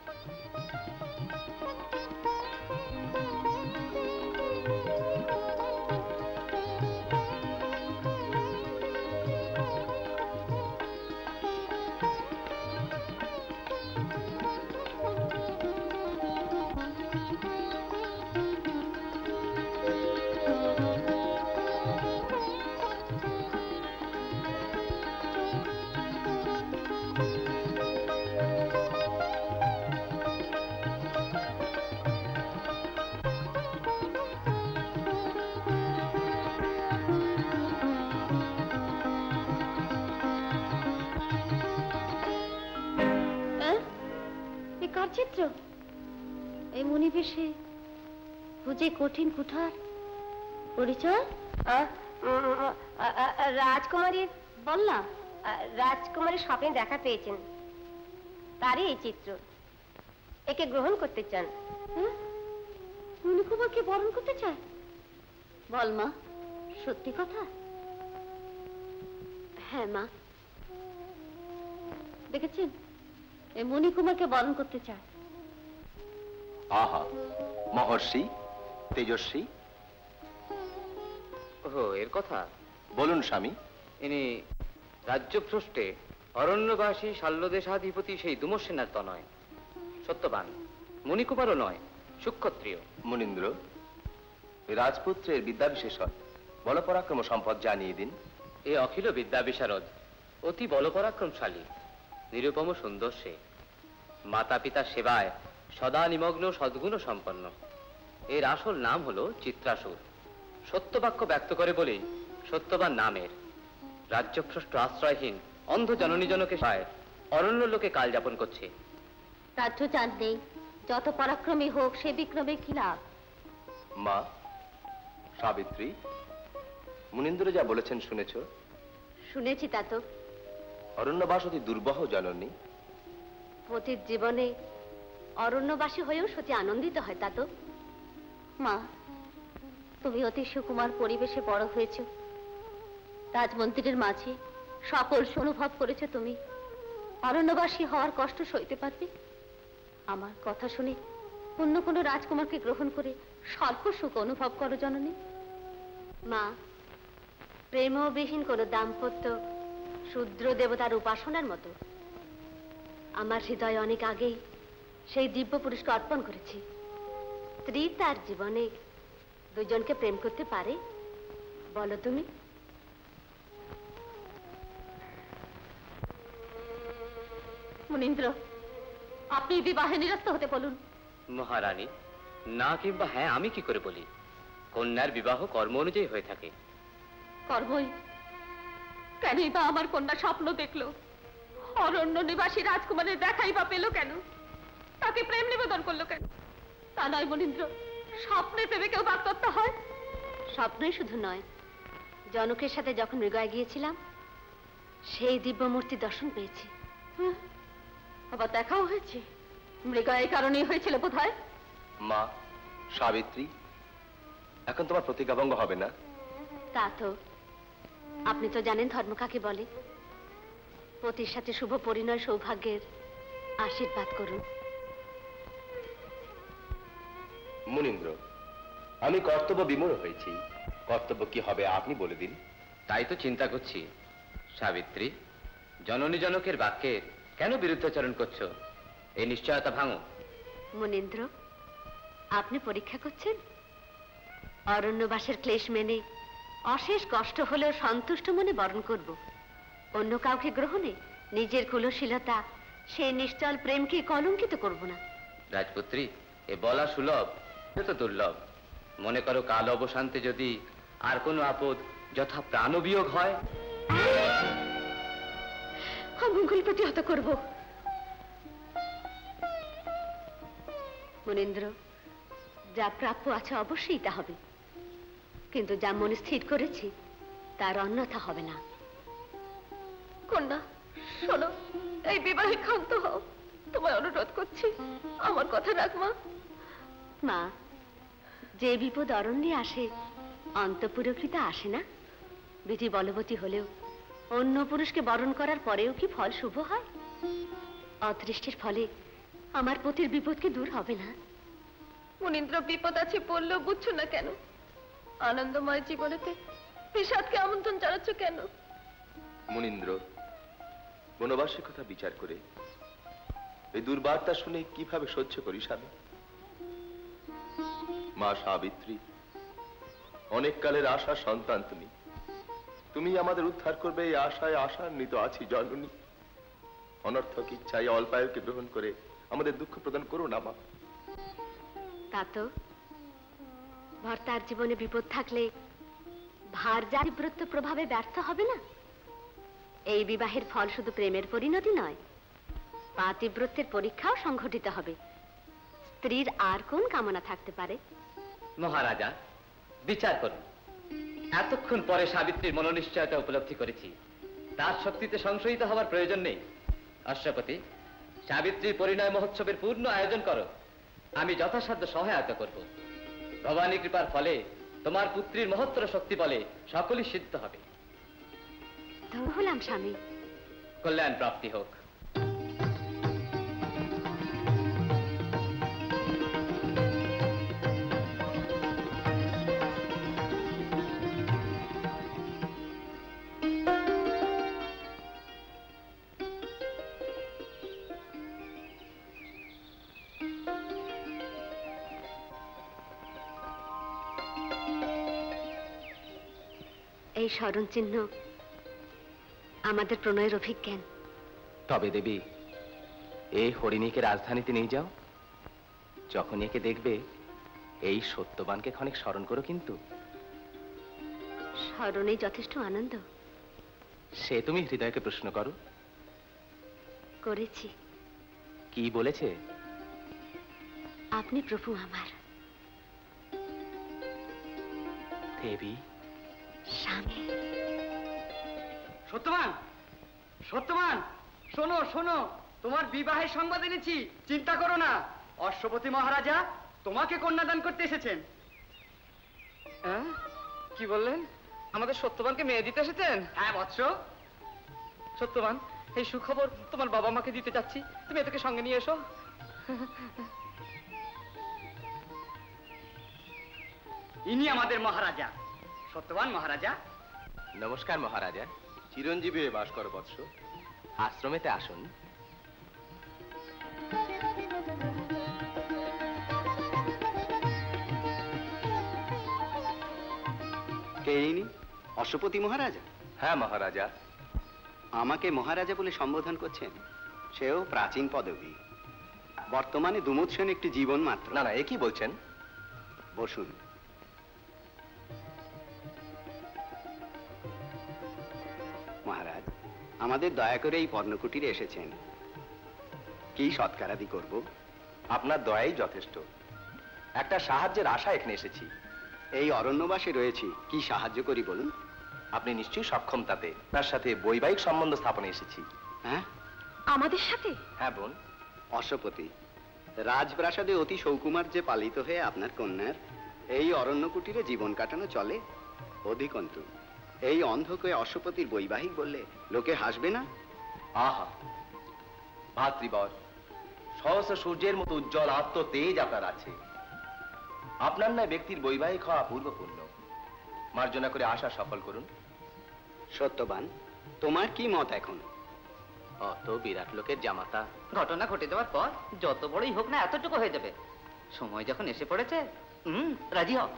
চিত্র এই মুনিবেশে, ভুজে কঠিন কুঠার, পরিচয় রাজকুমারীর। বললাম রাজকুমারীর স্বপ্নে দেখা পেয়েছেন, তারই এই চিত্র। একে গ্রহণ করতে চান। মুনিকুমারকে বরণ করতে চায়? বল মা, সত্যি কথা? হ্যাঁ মা। দেখেছেন, এই মুনিকুমারকে বরণ করতে চায়। আহা, মহর্ষি, তেজস্বী। ও, এর কথা? বলুন স্বামী। ইনি রাজ্যভ্রষ্টে অরণ্যবাসী শাল্যদেশাধিপতি সেই দুমসেনার তো নয়, সত্যবান। মুনিকুমারও নয়, সুক্ষত্রিয়। মুনীন্দ্র, রাজপুত্রের বিদ্যা বিশেষণ, বলপরাক্রম সম্পদ জানিয়ে দিন। এ অখিল বিদ্যা বিশারদ, অতি বলপরাক্রমশালী, নিরুপম সুন্দর সে। মাতা পিতার সেবায় সদা নিমগ্ন, সদ্গুণ সম্পন্ন। এর আসল নাম হলো চিত্রাসুর। সত্যবাক্য ব্যক্ত করে বলেই সত্যবান নামের। রাজ্যভ্রষ্ট আশ্রয়হীন অন্ধ জননী জনকে পায় অরণ্য লোকে কাল যাপন করছে। রাজ্য চাঁদ নেই, যত পরাক্রমী হোক সে বিক্রমে কি লাভ? মা সাবিত্রী, মুনীন্দ্র যা বলেছেন শুনেছ? শুনেছি তা তো। অরণ্যবাস অতি দুর্বহ জননী। পতির জীবনে অরণ্যবাসী হয়েও সত্যি আনন্দিত হয় তা তো। মা, তুমি অতি সুকুমার পরিবেশে বড় হয়েছ, রাজমন্ত্রীর মাঝে সকল অনুভব করেছ। তুমি অরণ্যবাসী হওয়ার কষ্ট সইতে পারবে? আমার কথা শুনে অন্য কোনো রাজকুমারকে গ্রহণ করে স্বল্প সুখ অনুভব করো জননী? মা, প্রেমবিহীন কোনো দাম্পত্য শূদ্র দেবতার উপাসনার মতো। আমার হৃদয় অনেক আগেই সেই দিব্য পুরুষকে অর্পণ করেছি। স্ত্রী তার জীবনে দুজনকে প্রেম করতে পারে বলো তুমি? মুনীন্দ্র, আপনি বিবাহে নিরস্ত হতে বলুন। মহারানী, না কিংবা হ্যাঁ আমি কি করে বলি? কন্যার বিবাহ কর্ম অনুযায়ী হয়ে থাকে। কর্মই কেনই বা আমার কন্যা স্বপ্ন দেখলো? অরণ্য নিবাসী রাজকুমারের দেখাই বা পেল কেন? তাকে প্রেম নিবেদন করলো কেন? তা নয় মুনীন্দ্র, স্বপ্নে প্রেমে কেউ বাক্যত্ব হয়? স্বপ্নই শুধু নয়, জনকের সাথে যখন মৃগয়া গিয়েছিলাম সেই দিব্য মূর্তি দর্শন পেয়েছি। আবার দেখাও হয়েছে? মৃগয়া এই কারণেই হয়েছিল বোধ হয়। মা সাবিত্রী, এখন তোমার প্রতিজ্ঞাভঙ্গ হবে না? তা তো আপনি তো জানেন ধর্ম কাকে বলে। পতির সাথে শুভ পরিণয় সৌভাগ্যের আশীর্বাদ করুন। মুনীন্দ্র, আমি কর্তব্য বিমূঢ় হয়েছি। কর্তব্য কি হবে আপনি বলে দিন। তাই তো চিন্তা করছি। সাবিত্রী, জননী জনকের বাক্যের কেন বিরুদ্ধাচরণ করছো? এই নিশ্চয়তা ভাঙো। মুনীন্দ্র, আপনি পরীক্ষা করছেন? অরণ্যবাসের ক্লেশ মেনে অশেষ কষ্ট হলেও সন্তুষ্ট মনে বরণ করব। অন্য কাউকে গ্রহণে নিজের কুলশীলতা সেই নিশ্চল প্রেমকে কলঙ্কিত করব না। রাজপুত্রী, এ বলা সুলভ, এ তো দুর্লভ। মনে করো কাল অবসান্তে যদি আর কোনো আপদ যথা প্রাণবিয়োগ হয়, অমঙ্গল প্রতিহত করব। মুনীন্দ্র, যা প্রাপ্য আছে অবশ্যই তা হবে, কিন্তু যা মনে স্থির করেছি তার অন্যথা হবে না। কন্যা শোনো, এই বিবাহে ক্ষান্ত হও, তোমায় অনুরোধ করছি, আমার কথা রাখ মা। মা, যে বিপদ অরণ্যে আসে অন্তঃপুরকৃতা আসে না। বিধি বলবতী হলেও অন্য পুরুষকে বরণ করার পরেও কি ফল শুভ হয়? অদৃষ্টের ফলে আমার পতির বিপদ কি দূর হবে না? মুনীন্দ্র, বিপদ আছে বললেও বুঝছো না কেন? আনন্দময় জীবনেতে বিষাদকে আমন্ত্রণ জানাচ্ছ কেন? মুনীন্দ্র, বনবাসের কথা বিচার করে এই দুর্বার্তা শুনে কিভাবে সহ্য করি স্বামী? মা সাবিত্রী, অনেক কালের আশা সন্তান তুমি। তুমি আমাদের উদ্ধার করবে এই আশায় আশান্বিত আছি জননী। অনর্থক ইচ্ছায় অল্পায়ুকে গ্রহণ করে আমাদের দুঃখ প্রদান করো না মা। তা তো ভর্তার জীবনে বিপদ থাকলে ভার যা তীব্রত্ব প্রভাবে ব্যর্থ হবে না। এই বিবাহের ফল শুধু প্রেমের পরিণতি নয়, পাতিব্রত্যের পরীক্ষাও সংঘটিত হবে। স্ত্রীর আর কোন কামনা থাকতে পারে? মহারাজা, বিচার করুন। এতক্ষণ পরে সাবিত্রীর মনোনিশ্চয়তা উপলব্ধি করেছি। তার শক্তিতে সংশয়িত হওয়ার প্রয়োজন নেই। অশ্বপতি, সাবিত্রীর পরিণয় মহোৎসবের পূর্ণ আয়োজন করো। আমি যথাসাধ্য সহায়তা করব। ভবানী কৃপার ফলে তোমার পুত্রীর মহত্তর শক্তি বলে সকলই সিদ্ধ হবে। ধন্য হলাম স্বামী। কল্যাণ প্রাপ্তি হোক। এই স্মরণ চিহ্ন আমাদের প্রণয়ের অভিজ্ঞান। তবে দেবী, এই হরিণীকে রাজধানীতে নিয়ে যাও। যখন একে দেখবে এই সত্যবানকে ক্ষণিক স্মরণ করো। কিন্তু স্মরণেই যথেষ্ট আনন্দ। সে তুমি হৃদয়কে প্রশ্ন করো। করেছি। কি বলেছে? আপনি প্রভু আমার। দেবী, স্বামী। সত্যবান, সত্যবান, শোনো শোনো, তোমার বিবাহের সংবাদ এনেছি। চিন্তা করো না, অশ্বপতি মহারাজা তোমাকে কন্যাদান করতে এসেছেন। হ্যাঁ, কি বললেন? আমাদের সত্যবানকে মেয়ে দিতে এসেছেন? হ্যাঁ বৎস। সত্যবান, এই সুখবর তোমার বাবা মাকে দিতে যাচ্ছি। তুমি এটাকে সঙ্গে নিয়ে এসো। ইনি আমাদের মহারাজা, সত্যবান মহারাজা। নমস্কার মহারাজা, চিরঞ্জীবী হয়ে বাস করো বৎস, আশ্রমেতে আসুন। কে ইনি? অশ্বপতি মহারাজা? হ্যাঁ মহারাজা। আমাকে মহারাজা বলে সম্বোধন করছেন? সেও প্রাচীন পদবী। বর্তমানে দুমুদ সেন একটি জীবন মাত্র। না না, এ কি বলছেন? বসুন। মহারাজ, আমাদের দয়া করে এই পর্ণকুটিরে এসেছেন, কি সৎকারাদি করব? আপনার দয়াই যথেষ্ট। একটা সাহায্যের আশা এখানে এসেছি। এই অরণ্যবাসে রয়েছি, কি সাহায্য করি বলুন? আপনি নিশ্চয়ই সক্ষম তাতে। তার সাথে বৈবাহিক সম্বন্ধ স্থাপনে এসেছি। হ্যাঁ, আমাদের সাথে? হ্যাঁ বোন। অশ্বপতি, রাজপ্রাসাদে অতি সৌকুমার যে পালিত হয়ে আপনার কন্যার এই অরণ্য কুটিরে জীবন কাটানো চলে। অধিকন্তু এই অন্ধকে অশ্বপতির বৈবাহিক বললে লোকে হাসবে না? আহা, ভাতৃবর, সহস্র সূর্যের মতো উজ্জ্বল আত্ম তেজ আপনার আছে। আপনার ন্যায় ব্যক্তির বৈবাহিক হওয়া পূর্বপূর্ণ। মার্জনা করে আশা সফল করুন। সত্যবান, তোমার কি মত এখন? অত বিরাট লোকের জামাতা। ঘটনা ঘটে যাওয়ার পর যত বড়ই হোক না এতটুকু হয়ে যাবে। সময় যখন এসে পড়েছে, হুম, রাজি হও।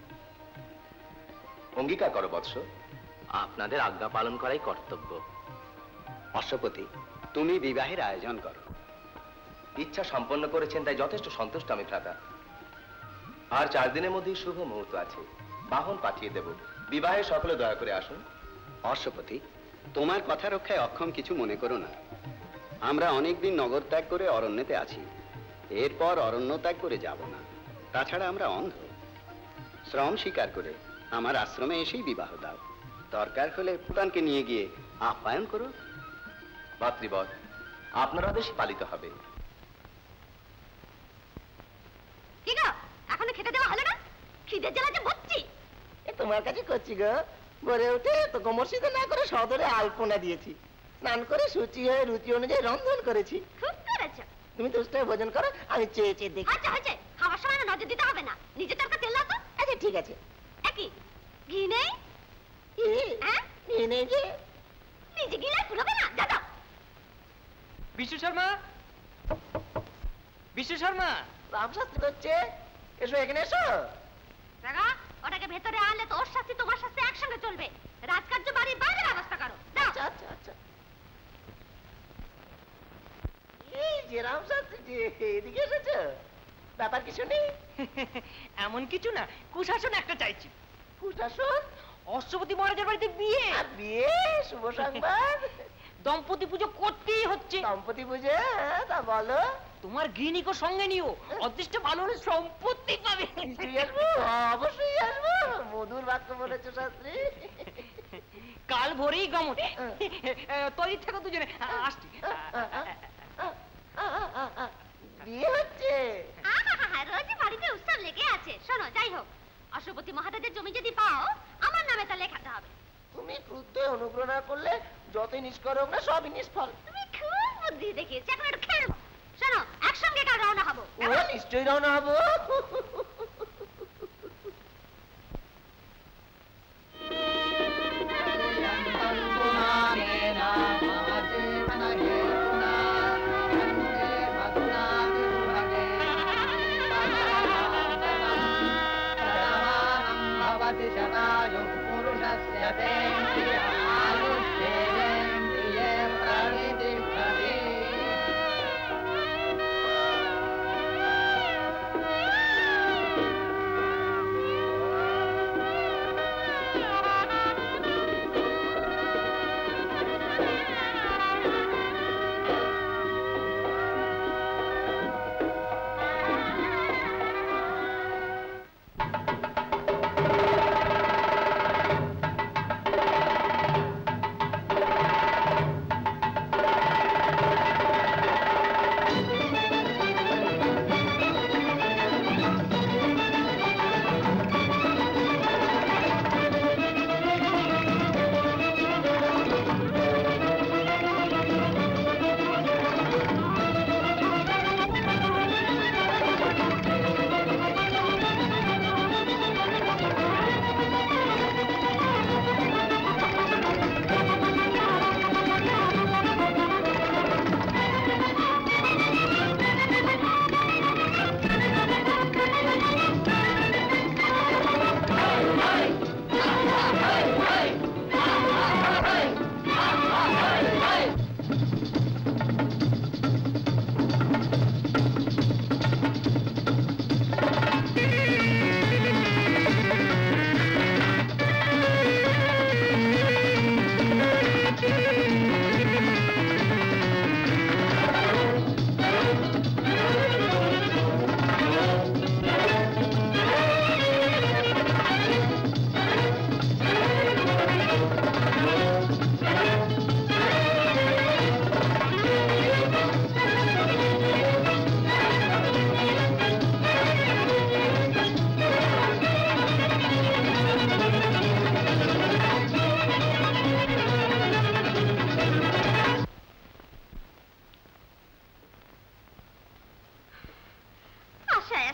অঙ্গীকার করো বৎস, আপনাদের আজ্ঞা পালন করাই কর্তব্য। অশ্বপতি, তুমি বিবাহের আয়োজন করো। ইচ্ছা সম্পন্ন করেছেন তাই যথেষ্ট সন্তুষ্ট আমি ভ্রাতা। আর চার দিনের মধ্যেই শুভ মুহূর্ত আছে, বাহন পাঠিয়ে দেব। বিবাহে সকলে দয়া করে আসুন। অশ্বপতি, তোমার কথা রক্ষায় অক্ষম কিছু মনে করো না। আমরা অনেকদিন নগর ত্যাগ করে অরণ্যেতে আছি, এরপর অরণ্য ত্যাগ করে যাব না। তাছাড়া আমরা অন্ধ। শ্রম স্বীকার করে আমার আশ্রমে এসেই বিবাহ দাও। দরকার হলে পুতানকে নিয়ে গিয়ে আপ্যায়ন করো। ভাতৃবর, আপনার আদেশই পালিত হবে। কি গো, এখনো খেতে দেওয়া হলো না? খিদে জ্বালাতে বসছি। তোমার কাছে করছি গো। ভোরে উঠে তো কোমর সিদ্ধ না করে সদরে আলপনা দিয়েছি, স্নান করে সূচি হয়ে রুচি অনুযায়ী রন্ধন করেছি। খুব করেছো। তুমি দুষ্ট হয়ে ভোজন করো, আমি চেয়ে চেয়ে দেখি। আচ্ছা আচ্ছা, খাওয়ার সময় নজর দিতে হবে না। নিজে তরকা তেল দাও তো। আচ্ছা ঠিক আছে। একই ঘি নেই? হ্যাঁ, ঘি নেই যে। নিজে গিলে ফুলবে না, যা দাও। বিশু শর্মা, বিশু শর্মা। রামশাস্ত্রী করছে, এসো এখানে এসো। রাগা, ওটাকে ভেতরে আনলে তো ওর শাস্তি তোমার শাস্তি একসঙ্গে চলবে। রাজকার্য বাড়ির বাইরে ব্যবস্থা করো। দাও। আচ্ছা আচ্ছা আচ্ছা। এই যে রামশাস্ত্রী, এদিকে এসেছো, ব্যাপার কিছু নেই? এমন কিছু না, কুশাসন একটা চাইছি। কুশাসন? অশ্বপতি মহারাজের বাড়িতে বিয়ে। বিয়ে? শুভ সংবাদ। দম্পতি পুজো করতেই হচ্ছে। দম্পতি পুজো? তা বলো। তোমার গৃহিণীকে সঙ্গে নিও, অদৃষ্ট ভালো হলে সম্পত্তি পাবে। নিশ্চয়ই আসবো, অবশ্যই আসবো। মধুর বাক্য বলেছো শাস্ত্রী। কাল ভোরেই গমন। তৈরি থেকো দুজনে, আসছি। বিয়ে হচ্ছে? রোজই বাড়িতে উৎসব লেগে আছে। শোনো, যাই হোক, অশ্বপতি মহারাজের জমি যদি পাও, আমার নামে তা লেখাতে হবে। তুমি ক্রুদ্ধ অনুগ্রহ না করলে যতই নিষ্কর হোক না সবই নিষ্ফল। তুমি খুব বুদ্ধি দেখিয়েছো, এখন একটু খেলবো। শোনো, একসঙ্গে কাল রওনা হবো। ও নিশ্চয়ই রওনা হবো।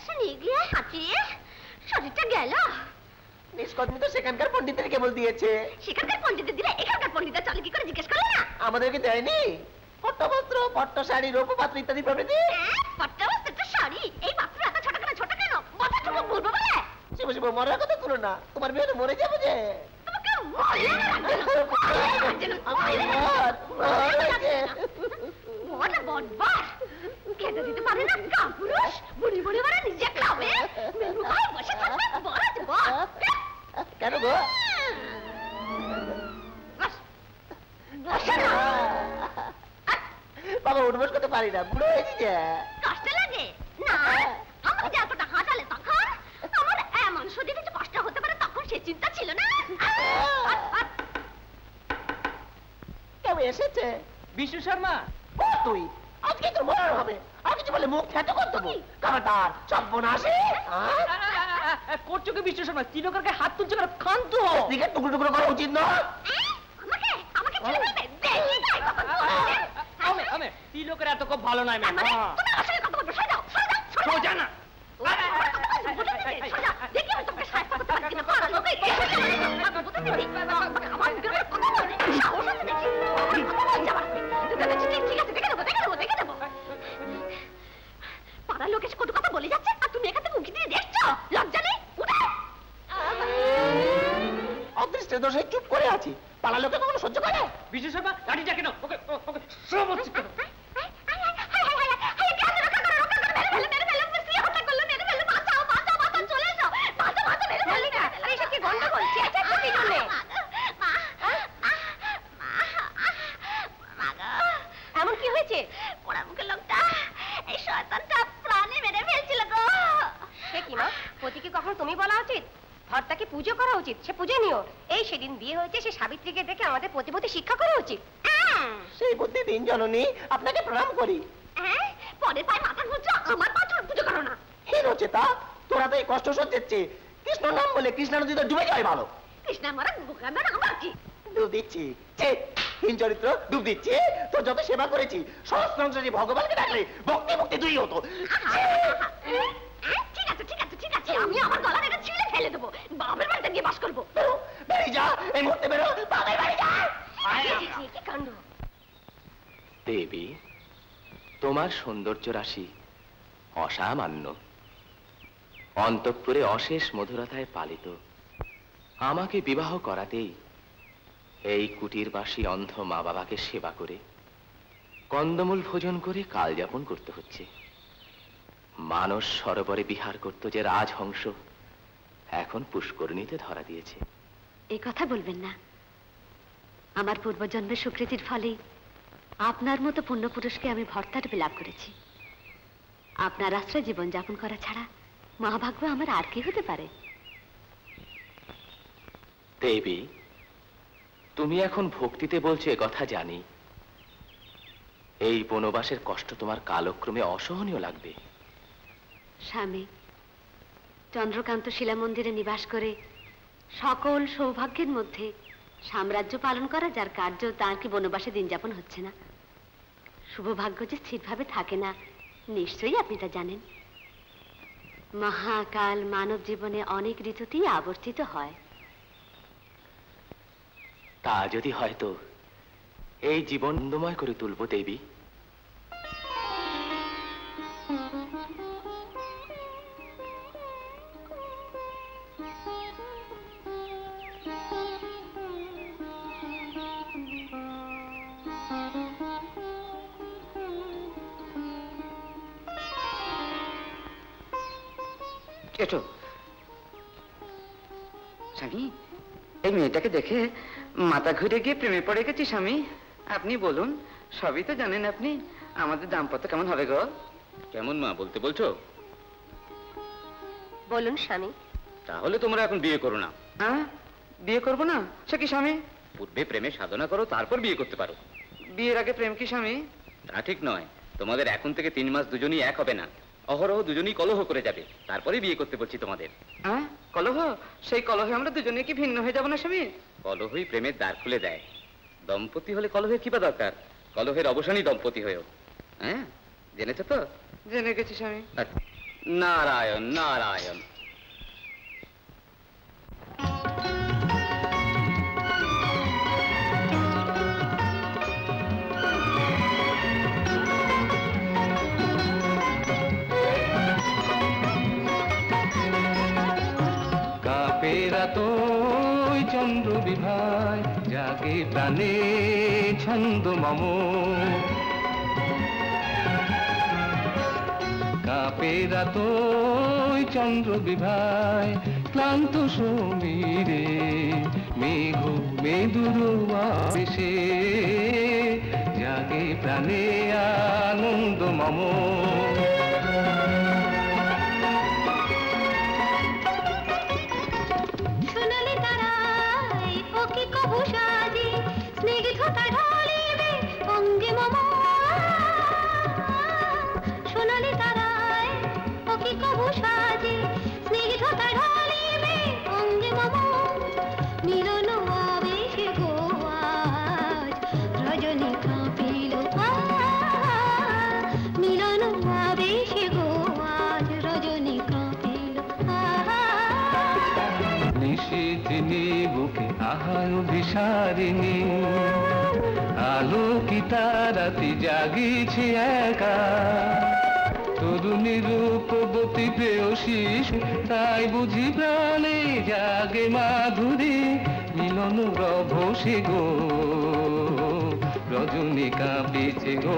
বেনারসে নিয়ে গিয়ে হাঁচিয়ে শরীরটা গেল। নিষ্কর্মি তো সেখানকার পণ্ডিতের কেবল দিয়েছে। সেখানকার পণ্ডিতের দিলে এখানকার পণ্ডিতের চলে কি করে জিজ্ঞেস করলে না? আমাদেরকে দেয়নি? পট্টবস্ত্র, পট্ট শাড়ি, রূপপাত্র ইত্যাদি প্রভৃতি। পট্টবস্ত্রটা শাড়ি, এই পাত্র এত ছোট কেন ছোট কেন? কথা তুমি বলবো বলে? শিব শিব মরার কথা তুলো না, তোমার মেয়ে মরে যাবো যে। তোমাকে মরে না বটবার খেতে দিতে পারে না কাপুরুষ, বুড়ি বুড়ি মারা নিজে খাবে, মেনু খায় বসে থাকবে বরাজ বল। কেন গো? বাবা উঠবস করতে পারি না, বুড়ো হয়েছি যে। কষ্ট লাগে না? আমাকে যে এতটা হাঁটালে তখন আমার এমন শরীরে যে কষ্ট হতে পারে তখন সে চিন্তা ছিল না। কেউ এসেছে? বিশু শর্মা। ও তুই আজকে তোর মরার হবে, আর কিছু বলে মুখ ফেটো করতে দেবো। কামাতার সর্বনাশী করছো কি বিশু শর্মা? তিলকেরকে হাত তুলছো কেন? খান্ত দিকে টুকরো টুকরো করা উচিত নয়। আমাকে আমাকে ছেড়ে দেবে? দেখি তাই কখন বলছে। আমি আমি তিলকের এত খুব ভালো নয় ম্যাম। মানে তুমি আমার সঙ্গে কথা বলবে? সরে যাও সরে যাও সরে যাও না। দেখি আমি তোমাকে সাহায্য করতে পারি কিনা। পাড়া লোক এই আমার বিরুদ্ধে কথা বলে সাহস আছে দেখি। ঠিক আছে দেখে দেবো দেখে দেবো দেখে দেবো। পাড়ার লোক এসে কত কথা বলে যাচ্ছে আর তুমি এখান থেকে উঁকি দিয়ে দেখছো? লজ্জা নেই? উঠে অদৃষ্টের দোষে চুপ করে আছি, পাড়ার লোকে কখনো সহ্য করে? বিশু শর্মা গাড়িটা কেন? ওকে ওকে সব হচ্ছে কেন? এমন কি হয়েছে? পোড়া মুখের লোকটা এই শয়তানটা প্রাণে মেরে ফেলছিল গো। সে কি মা, পতিকে কখনো তুমি বলা উচিত? ঘরটাকে পুজো করা উচিত, সে পূজনীয়। এই সেদিন বিয়ে হয়েছে, সে সাবিত্রীকে দেখে আমাদের প্রতিপতি শিক্ষা করা উচিত। সেই বুদ্ধি দিন জননী, আপনাকে প্রণাম করি। হ্যাঁ, পরের পায়ে মাথা ঘুরছো, আমার পাথর পুজো করো না। হিরোচেতা, তোরা তো এই কষ্ট সহ্যেচ্ছে, কৃষ্ণ নাম বলে কৃষ্ণ নদীতে ডুবে যাওয়াই ভালো। কৃষ্ণ মারা বোকার আমার কি? ডুব দিচ্ছি হীন চরিত্র, ডুব দিচ্ছি। তোর যত সেবা করেছি সহস্রাংশ যে ভগবানকে ডাকলে ভক্তি ভক্তি দুই হতো। ঠিক আছে ঠিক আছে ঠিক আছে, আমি আমার গলা থেকে ছিঁড়ে ফেলে দেবো, বাপের বাড়িতে গিয়ে বাস করবো। বেরিয়ে যা, এই মুহূর্তে বেরো, বাপের বাড়ি যা। কি কাণ্ড! দেবী, তোমার সৌন্দর্য রাশি অসামান্য, অন্তঃপুরে অশেষ মধুরতায় পালিত। আমাকে বিবাহ করাতেই এই কুটিরবাসী অন্ধ মা বাবাকে সেবা করে কন্দমূল ভোজন করে কাল যাপন করতে হচ্ছে। মানস সরোবরে বিহার করত যে রাজহংস এখন পুষ্করিণীতে ধরা দিয়েছে। এই কথা বলবেন না। আমার পূর্বজন্মের সুকৃতির ফলে আপনার মতো পুণ্যপুরুষকে আমি ভর্তারূপে লাভ করেছি। আপনার আশ্রয় জীবন যাপন করা ছাড়া মহাভাগ্য আমার আর কি হতে পারে? দেবী, তুমি এখন ভক্তিতে বলছো এ কথা জানি। এই বনবাসের কষ্ট তোমার কালক্রমে অসহনীয় লাগবে। স্বামী, চন্দ্রকান্ত শিলা মন্দিরে নিবাস করে সকল সৌভাগ্যের মধ্যে সাম্রাজ্য পালন করা যার কার্য, তার কি বনবাসে দিন যাপন হচ্ছে না? শুভভাগ্য যে স্থিরভাবে থাকে না, নিশ্চয়ই আপনি তা জানেন। মহাকাল মানব জীবনে অনেক ঋতুতেই আবর্তিত হয়। তা যদি হয়তো এই জীবন আনন্দময় করে তুলব দেবী। এসো স্বামী, এই মেয়েটাকে দেখে মাথা ঘুরে গিয়ে প্রেমে পড়ে গেছি স্বামী। আপনি বলুন, সবই তো জানেন আপনি, আমাদের দাম্পত্য কেমন হবে গো? কেমন মা বলতে বলছো? বলুন স্বামী। তাহলে তোমরা এখন বিয়ে করো না। হ্যাঁ, বিয়ে করবো না? সে কি স্বামী? পূর্বে প্রেমে সাধনা করো, তারপর বিয়ে করতে পারো। বিয়ের আগে প্রেম কি স্বামী? তা ঠিক নয়। তোমাদের এখন থেকে তিন মাস দুজনই এক হবে না, অহরহ দুজনই কলহ করে যাবে, তারপরে বিয়ে করতে বলছি তোমাদের। হ্যাঁ, কলহ? সেই কলহে আমরা দুজনে কি ভিন্ন হয়ে যাবো না স্বামী? কলহই প্রেমের দ্বার খুলে দেয়। দম্পতি হলে কলহের কি বা দরকার? কলহের অবসানই দম্পতি হয়েও। হ্যাঁ, জেনেছো তো? জেনে গেছি স্বামী। নারায়ণ নারায়ণ। কাপেরা তো চন্দ্র বিভায় জাগে প্রাণে ছন্দ মম, কাপেরা তো চন্দ্র বিভায় ক্লান্ত সমীরে মেঘ মেদুর আবেশে জাগে প্রাণে আনন্দ মম। অভিসারিণী আলোকিতা রাতি জাগিছে একা, তরুণী রূপবতী প্রেয়সী তাই বুঝি প্রাণে জাগে মাধুরী মিলন রভসে গো রজনী কাঁপিছে গো।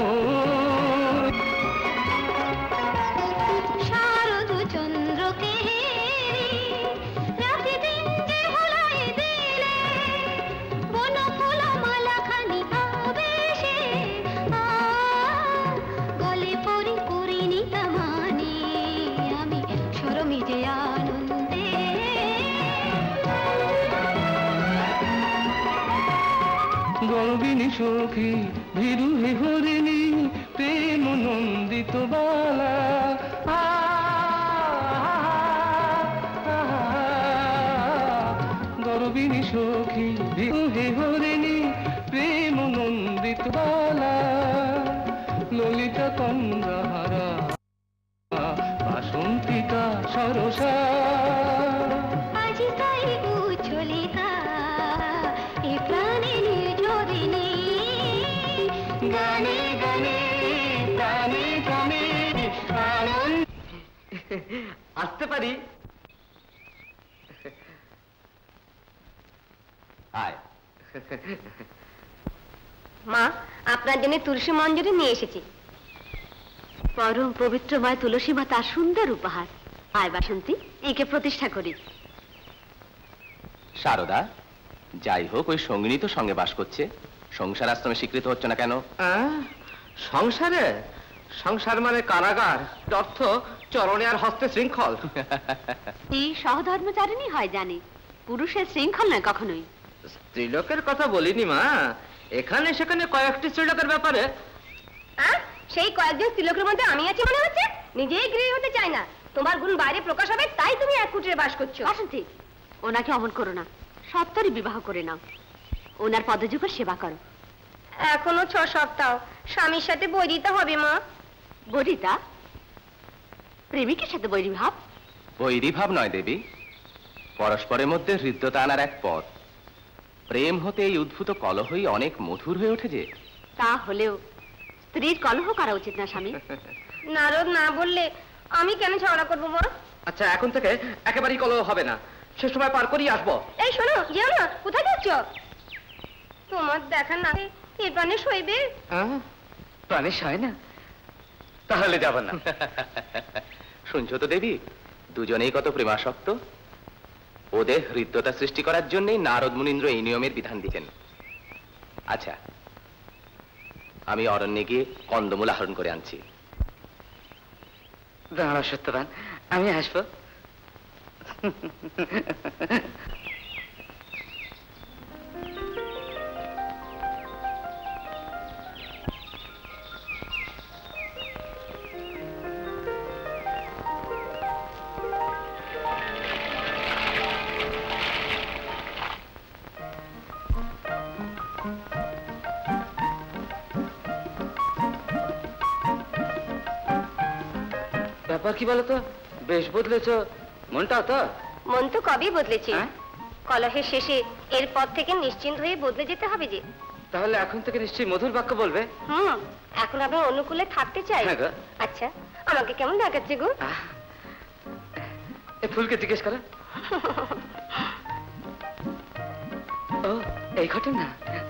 গর্বিণী সখী ভীরু হে হরিণী প্রেম নন্দিত বালা, গর্বিণী সখী ভীরু হে হরিণী প্রেম নন্দিত বালা, ললিতা কন্দাহারা বাসন্তিকা সরসা গানে গানে গানে গানে আসতে পারি? আয়। মা, আপনার জন্য তুলসী মঞ্জুরি নিয়ে এসেছি। পরম পবিত্রময় তুলসী মা তার সুন্দর উপহার। আয় বাসন্তী, একে প্রতিষ্ঠা করি। সারদা, যাই হোক ওই সঙ্গিনী তো সঙ্গে বাস করছে, সংসার আশ্রমে স্বীকৃত হচ্ছে না কেন? সংসারে? সংসার মানে কারাগার, অর্থ চরণে আর হস্তে শৃঙ্খল। এই সহধর্মচারিণী হয় জানি, পুরুষের শৃঙ্খল নয় কখনোই। স্ত্রীলোকের কথা বলিনি মা, এখানে সেখানে কয়েকটি স্ত্রীলোকের ব্যাপারে। সেই কয়েকজন স্ত্রীলোকের মধ্যে আমি আছি মনে হচ্ছে? নিজেই গৃহী হতে চাই না, তোমার গুণ বাইরে প্রকাশ হবে তাই তুমি এক কুটিরে বাস করছো। বাসন্তী, ওনাকে অমন করো না, সত্তরই বিবাহ করে নাও, ওনার পদযুগের সেবা করো। এখনো ছ সপ্তাহ স্বামীর সাথে বই দিতে হবে মা। বৈরিতা? প্রেমিকের সাথে বৈরী ভাব? বৈরী ভাব নয় দেবী, পরস্পরের মধ্যে হৃদ্যতা আনার এক পথ। প্রেম হতে এই উদ্ভূত কলহই অনেক মধুর হয়ে ওঠে যে। তা হলেও স্ত্রীর কলহ করা উচিত না স্বামী। নারদ না বললে আমি কেন ঝগড়া করবো মা? আচ্ছা, এখন থেকে একেবারেই কলহ হবে না, সে সময় পার করিয়ে আসবো। এই শোনো, যেও না, কোথায় যাচ্ছ? তোমার দেখা না এ প্রাণে সইবে? প্রাণে সয় না? তাহলে যাব না। শুনছো তো দেবী, দুজনেই কত প্রেমাসক্ত। ওদের হৃদ্যতা সৃষ্টি করার জন্যই নারদ মুনীন্দ্র এই নিয়মের বিধান দিতেন। আচ্ছা, আমি অরণ্যে গিয়ে কন্দমূল আহরণ করে আনছি। দাঁড়া সত্যবান, আমি আসবো। ব্যাপার কি বলতো? বেশ বদলেছ, মনটাও তো? মন তো কবেই বদলেছে। কলহের শেষে এরপর থেকে নিশ্চিন্ত হয়ে বদলে যেতে হবে যে। তাহলে এখন থেকে নিশ্চয়ই মধুর বাক্য বলবে? হুম, এখন আমি অনুকূলে থাকতে চাই। আচ্ছা, আমাকে কেমন দেখাচ্ছে গো? এই ফুলকে জিজ্ঞেস করো। ও এই ঘটনা।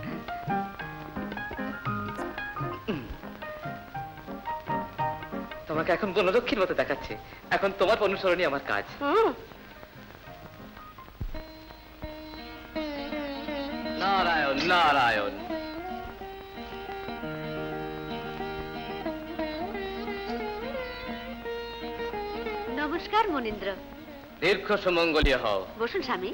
তোমাকে এখন বনরক্ষীর মতো দেখাচ্ছে। এখন তোমার অনুসরণই আমার কাজ। নারায়ণ নারায়ণ। নমস্কার মনীন্দ্র। দীর্ঘ সুমঙ্গলীয় হও। বসুন স্বামী।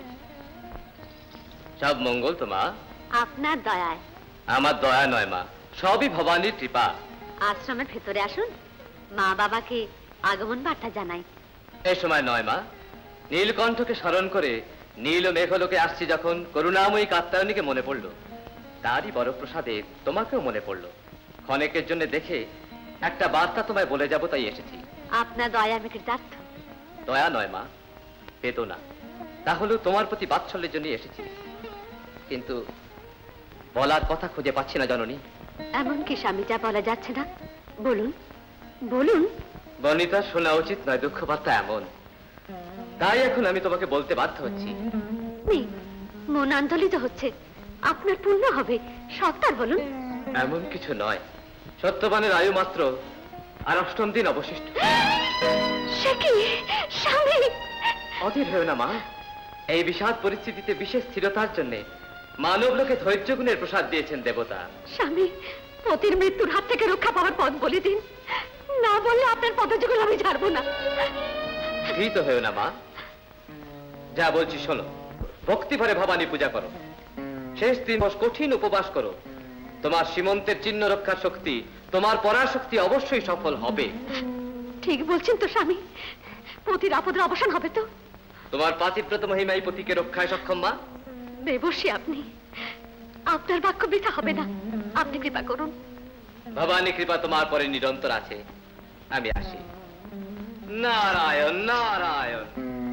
সব মঙ্গল তো মা। আপনার দয়ায়। আমার দয়া নয় মা, সবই ভবানীর কৃপা। আশ্রমের ভেতরে আসুন, মা বাবাকে আগমন বার্তা জানাই। এই সময় নয় মা, নীলকণ্ঠকে স্মরণ করে নীল মেঘলোকে আসছি যখন করুণাময়ী কাত্তায়নীকে মনে পড়লো, তারই বড় প্রসাদে তোমাকেও মনে পড়লো। ক্ষণেকের জন্য দেখে একটা বার্তা তোমায় বলে যাব, তাই এসেছি। আপনার দয়া আমি কৃতার্থ। দয়া নয় মা, বেদনা। তাহলেও তোমার প্রতি বাৎসল্যের জন্য এসেছি, কিন্তু বলার কথা খুঁজে পাচ্ছি না জননী। এমন কি স্বামী, যা বলা যাচ্ছে না? বলুন বলুন। বনিতা, শোনা উচিত নয় দুঃখ বার্তা এমন, তাই এখন আমি তোমাকে বলতে বাধ্য হচ্ছি। মন আন্দোলিত হচ্ছে, আপনার পূর্ণ হবে, সত্তার বলুন। এমন কিছু নয়, সত্যবানের আয়ু মাত্র আর অষ্টম দিন অবশিষ্ট। সে কি স্বামী? অধীর হয়েও না মা, এই বিষাদ পরিস্থিতিতে বিশেষ স্থিরতার জন্য মানব লোকে ধৈর্য গুণের প্রসাদ দিয়েছেন দেবতা। স্বামী, পতির মৃত্যুর হাত থেকে রক্ষা পাওয়ার পথ বলে দিন, না বললে আপনার পদযুগল আমি ছাড়বো না। ভীত হয়েও না মা, যা বলছি শোনো। ভক্তি ভরে ভবানী পূজা করো, শেষ দিন কঠিন উপবাস করো। তোমার সীমন্তের চিহ্ন রক্ষার শক্তি, তোমার পরাশক্তি অবশ্যই সফল হবে। ঠিক বলছেন তো স্বামী, পতির আপদের অবসান হবে তো? তোমার পাতিব্রত মহিমাই পতিকে রক্ষায় সক্ষম মা। দেবর্ষী আপনি, আপনার বাক্য বৃথা হবে না, আপনি কৃপা করুন। ভবানী কৃপা তোমার পরে নিরন্তর আছে, আমি আসি। নারায়ণ নারায়ণ।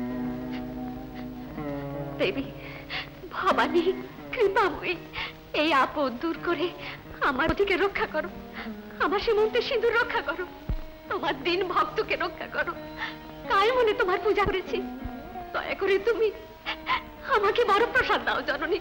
দেবী ভবানী কৃপাময়ী, এই আপদ দূর করে আমার পতিকে রক্ষা করো, আমার সীমন্তের সিঁদুর রক্ষা করো, তোমার দিন ভক্তকে রক্ষা করো। কায় মনে তোমার পূজা করেছি, দয়া করে তুমি আমাকে বড় প্রসাদ দাও জননী।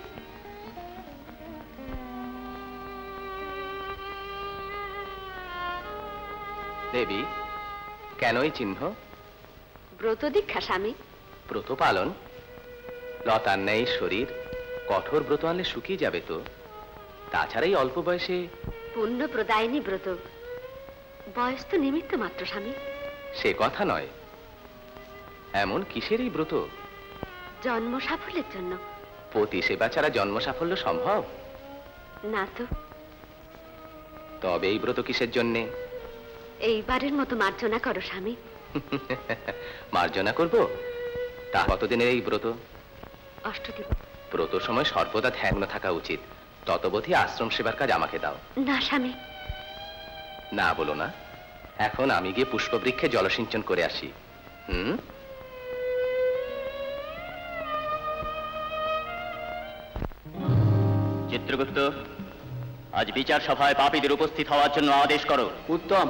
দেবী, কেনই চিহ্ন? ব্রত দীক্ষা স্বামী। ব্রত পালন? লতার ন্যায় শরীর, কঠোর ব্রত আনলে শুকিয়ে যাবে তো। তাছাড়াই অল্প বয়সে পুণ্য প্রদায়নী ব্রত, বয়স তো নিমিত্ত মাত্র স্বামী। সে কথা নয়, এমন কিসের এই ব্রত? জন্ম সাফল্যের জন্য। পতি সেবা ছাড়া জন্ম সাফল্য সম্ভব না তো। তবে এই ব্রত কিসের জন্যে? এইবারের মতো মার্জনা করো স্বামী। মার্জনা করব? তা কতদিনের এই ব্রত? অষ্টদিন। ব্রত সময় সর্বদা ধ্যান থাকা উচিত, ততবধি আশ্রম সেবার কাজ আমাকে দাও। না স্বামী। না বলো না, এখন আমি গিয়ে পুষ্পবৃক্ষে জলসিঞ্চন করে আসি। হুম। চিত্রগুপ্ত, আজ বিচার সভায় পাপীদের উপস্থিত হওয়ার জন্য আদেশ করো। উত্তম।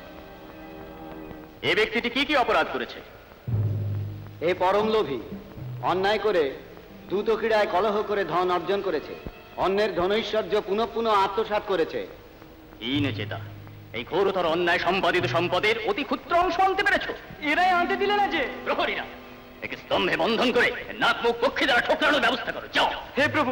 এ ব্যক্তিটি কি কি অপরাধ করেছে? এ পরম লোভী, অন্যায় করে দ্রুত ক্রীড়ায় কলহ করে ধন অর্জন করেছে, অন্যের ধনৈশ্বর্য পুনঃ পুনঃ আত্মসাৎ করেছে। হীনচেতা, এই ঘোরতর অন্যায় সম্পাদিত সম্পদের অতি ক্ষুদ্র অংশ আনতে পেরেছ। এরাই আনতে দিলে না যে। প্রহরীরা একে স্তম্ভে বন্ধন করে নাক মুখ পক্ষে দ্বারা ঠোকরানোর ব্যবস্থা করো, যাও। হে প্রভু,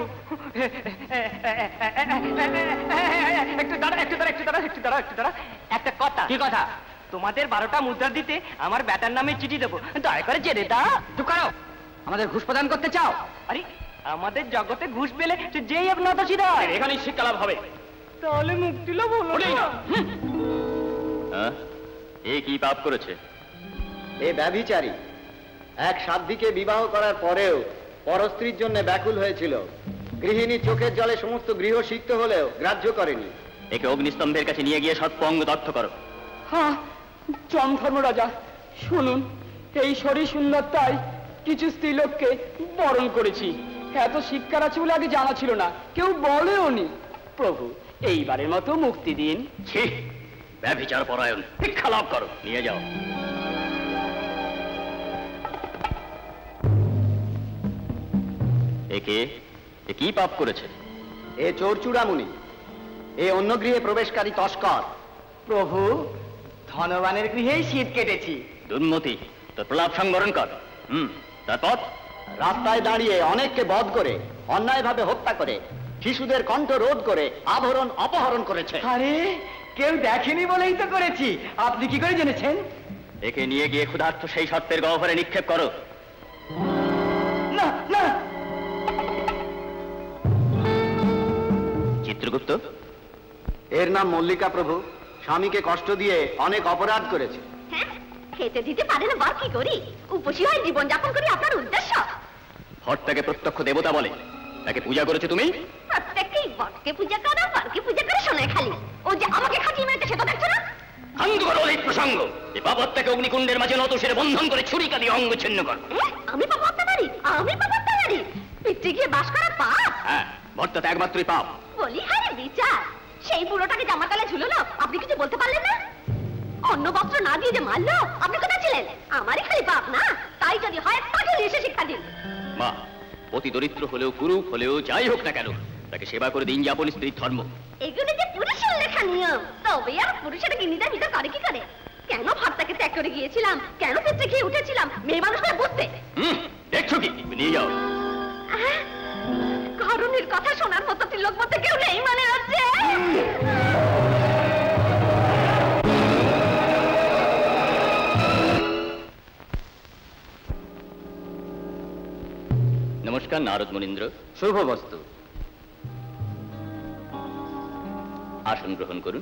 একটু দাঁড়া একটু দাঁড়া একটু দাঁড়া একটু দাঁড়া একটু দাঁড়া একটা কথা। কি কথা? তোমাদের বারোটা মুদ্রা দিতে আমার বেটার নামে চিঠি দেবো, দয়া করে জেনে দাও। ঢুকাও। আমাদের ঘুষ প্রদান করতে চাও? আরে আমাদের জগতে ঘুষ পেলে যেই এক নতশিরা এখানেই শিক্ষা লাভ হবে। তাহলে মুক্তি লাভ হলো না। হ্যাঁ, এ কি পাপ করেছে? এ ব্যভিচারী, এক সাধ্বীকে বিবাহ করার পরেও পরস্ত্রীর জন্য ব্যাকুল হয়েছিল। গৃহিণী চোখের জলে সমস্ত গৃহ সিক্ত হলেও গ্রাহ্য করেনি। একে অগ্নিস্তম্ভের কাছে নিয়ে গিয়ে সৎপঙ্গ দগ্ধ করো। হ্যাঁ, চম ধর্মরাজা, শুনুন, এই শরীর সুন্দরতায় কিছু স্ত্রীলোককে বরণ করেছি। এত শিক্ষার আছে বলে আগে জানা ছিল না, কেউ বলেও নি। প্রভু, এইবারের মতো মুক্তি দিন। ছি, ব্যভিচার পরায়ণ, শিক্ষা লাভ করো, নিয়ে যাও। একে এ কি পাপ করেছে? এ চোর চূড়ামণি, এ অন্য গৃহে প্রবেশকারী তস্কর। প্রভু, ধনবানের গৃহেই শীত কেটেছি। দুর্মতি, তোর প্রলাপ সংবরণ কর। হুম, তারপর? রাস্তায় দাঁড়িয়ে অনেককে বধ করে, অন্যায়ভাবে হত্যা করে, শিশুদের কণ্ঠ রোধ করে আভরণ অপহরণ করেছে। আরে, কেউ দেখেনি বলেই তো করেছি। আপনি কি করে জেনেছেন? একে নিয়ে গিয়ে ক্ষুধার্ত সেই সর্পের গহ্বরে নিক্ষেপ করো। না না। চিত্রগুপ্ত, এর নাম মল্লিকা প্রভু। স্বামীকে কষ্ট দিয়ে অনেক অপরাধ করেছে। হ্যাঁ, খেতে দিতে পারে না বর কি করি? উপসী হয় জীবন যাপন করি আপনার উদ্দেশ্য। ভট্টাকে প্রত্যক্ষ দেবতা বলে, তাকে পূজা করেছো তুমি? প্রত্যেককেই বটকে পূজা করো, বরকে পূজা করে শোনায় খালি। ও যে আমাকে খাটিয়ে মেরেছে সেটা দেখছো না? শান্ত করো অধিক প্রসঙ্গ। এই বাবরটাকে অগ্নিকুণ্ডের মাঝে নত সেরে বন্ধন করে ছুরিকা দিয়ে অঙ্গ ছিন্ন কর। আমি পাপ করতে পারি? আমি পাপ করতে পারি? পিতৃ গিয়ে বাস করা পাপ? হ্যাঁ, ভট্টাতে একমাত্রই পাপ। বলি হ্যাঁ বিচার। সেই বুড়োটাকে জামা তলায় ঝুললো, আপনি কিছু বলতে পারলেন না? অন্য বস্ত্র না দিয়ে যে মারলো, আপনি কোথায় ছিলেন? আমারই খালি পাপ না? তাই যদি হয় তাকে এসে শিক্ষা দিন। মা, অতি দরিদ্র হলেও কুরূপ হলেও যাই হোক না কেন, তাকে সেবা করে দিন যাপন স্ত্রীর ধর্ম। এগুলো যে পুরুষের লেখা নিয়ম, তবে আর পুরুষের গিন্নিদের ভিতর করে কি করে? কেন ভাতটাকে ত্যাগ করে গিয়েছিলাম, কেন পিতৃ খেয়ে উঠেছিলাম, মেয়ে মানুষটা বুঝতে। হুম, দেখছো কি? নিয়ে যাও। কারণের কথা শোনার মতো তিলক মতো কেউ নেই মানে হচ্ছে। নমস্কার নারদ মুনীন্দ্র। শুভ বস্তু। আসন গ্রহণ করুন।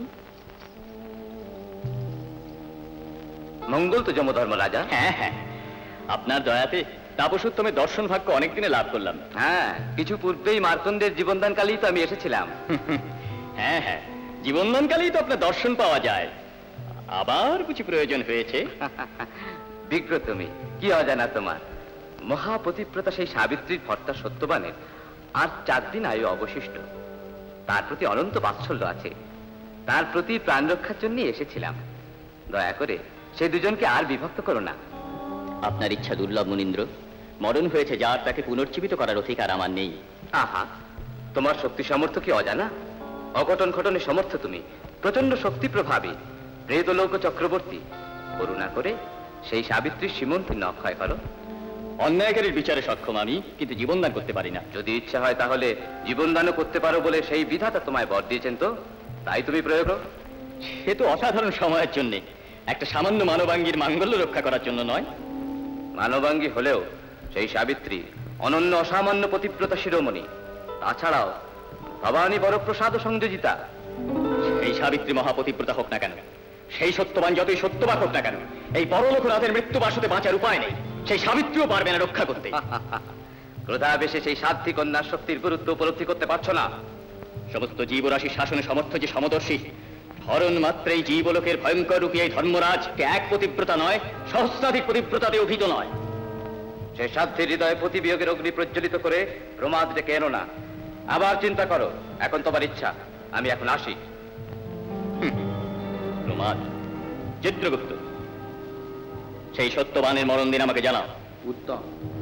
মঙ্গল তো যমধর্ম রাজা। হ্যাঁ হ্যাঁ, আপনার দয়াতে তাপসোত্তমের দর্শন ভাগ্য অনেকদিনে লাভ করলাম। হ্যাঁ, কিছু পূর্বেই মার্কন্ডের জীবনদানকালেই তো আমি এসেছিলাম। হ্যাঁ হ্যাঁ, জীবনদানকালেই তো আপনার দর্শন পাওয়া যায়। আবার কিছু প্রয়োজন হয়েছে। বিজ্ঞ তুমি, কি অজানা তোমার। মহাপতিব্রতা সেই সাবিত্রীর ভর্তা সত্যবানের আর চার দিন আয়ু অবশিষ্ট। তার প্রতি অনন্ত বাৎসল্য আছে। তার প্রতি প্রাণ রক্ষার জন্য এসেছিলাম। দয়া করে সেই দুজনকে আর বিভক্ত করো না। আপনার ইচ্ছা দুর্লভ মুনীন্দ্র। মরণ হয়েছে যার, তাকে পুনর্জীবিত করার অধিকার আমার নেই। আহা, তোমার শক্তি সামর্থ্য কি অজানা? অঘটন ঘটনে সমর্থ তুমি, প্রচন্ড শক্তি প্রভাবী, প্রেতলোক চক্রবর্তী। করুণা করে সেই সাবিত্রীর সীমন্তে নক্ষয় করো। অন্যায়কারীর বিচারে সক্ষম আমি, কিন্তু জীবনদান করতে পারি না। যদি ইচ্ছা হয় তাহলে জীবনদানও করতে পারো বলে সেই বিধাতা তোমায় বর দিয়েছেন, তো তাই তুমি প্রয়োগ। সে তো অসাধারণ সময়ের জন্য, একটা সামান্য মানবাঙ্গীর মাঙ্গল্য রক্ষা করার জন্য নয়। মানবাঙ্গী হলেও সেই সাবিত্রী অনন্য অসামান্য পতিব্রতা শিরোমণি। তাছাড়াও ভবানী বরপ্রসাদ সংযোজিতা। সেই সাবিত্রী মহাপতিব্রতা হোক না কেন, সেই সত্যবান যতই সত্যবাক হোক না কেন, এই পরলোকনাথের মৃত্যুবাসতে বাঁচার উপায় নেই। সেই সাবিত্রীও পারবে না রক্ষা করতে। ক্রোধাবেশে সেই সাধ্বী কন্যার শক্তির গুরুত্ব উপলব্ধি করতে পারছো না। সমস্ত জীবরাশির শাসনে সমর্থ যে সমদর্শী, ধরন মাত্রেই জীবলোকের ভয়ঙ্কর রূপী এই ধর্মরাজ এক পতিব্রতা নয়, সহস্রাধিক পতিব্রতাতে অভিহিত নয়। সে সাধ্যের হৃদয়ে প্রতিবিয়োগের অগ্নি প্রজ্বলিত করে প্রমাদ ডেকে এনো না। আবার চিন্তা করো। এখন তোমার ইচ্ছা, আমি এখন আসি। প্রমাদ? চিত্রগুপ্ত, সেই সত্যবানের মরণ দিন আমাকে জানাও। উত্তম।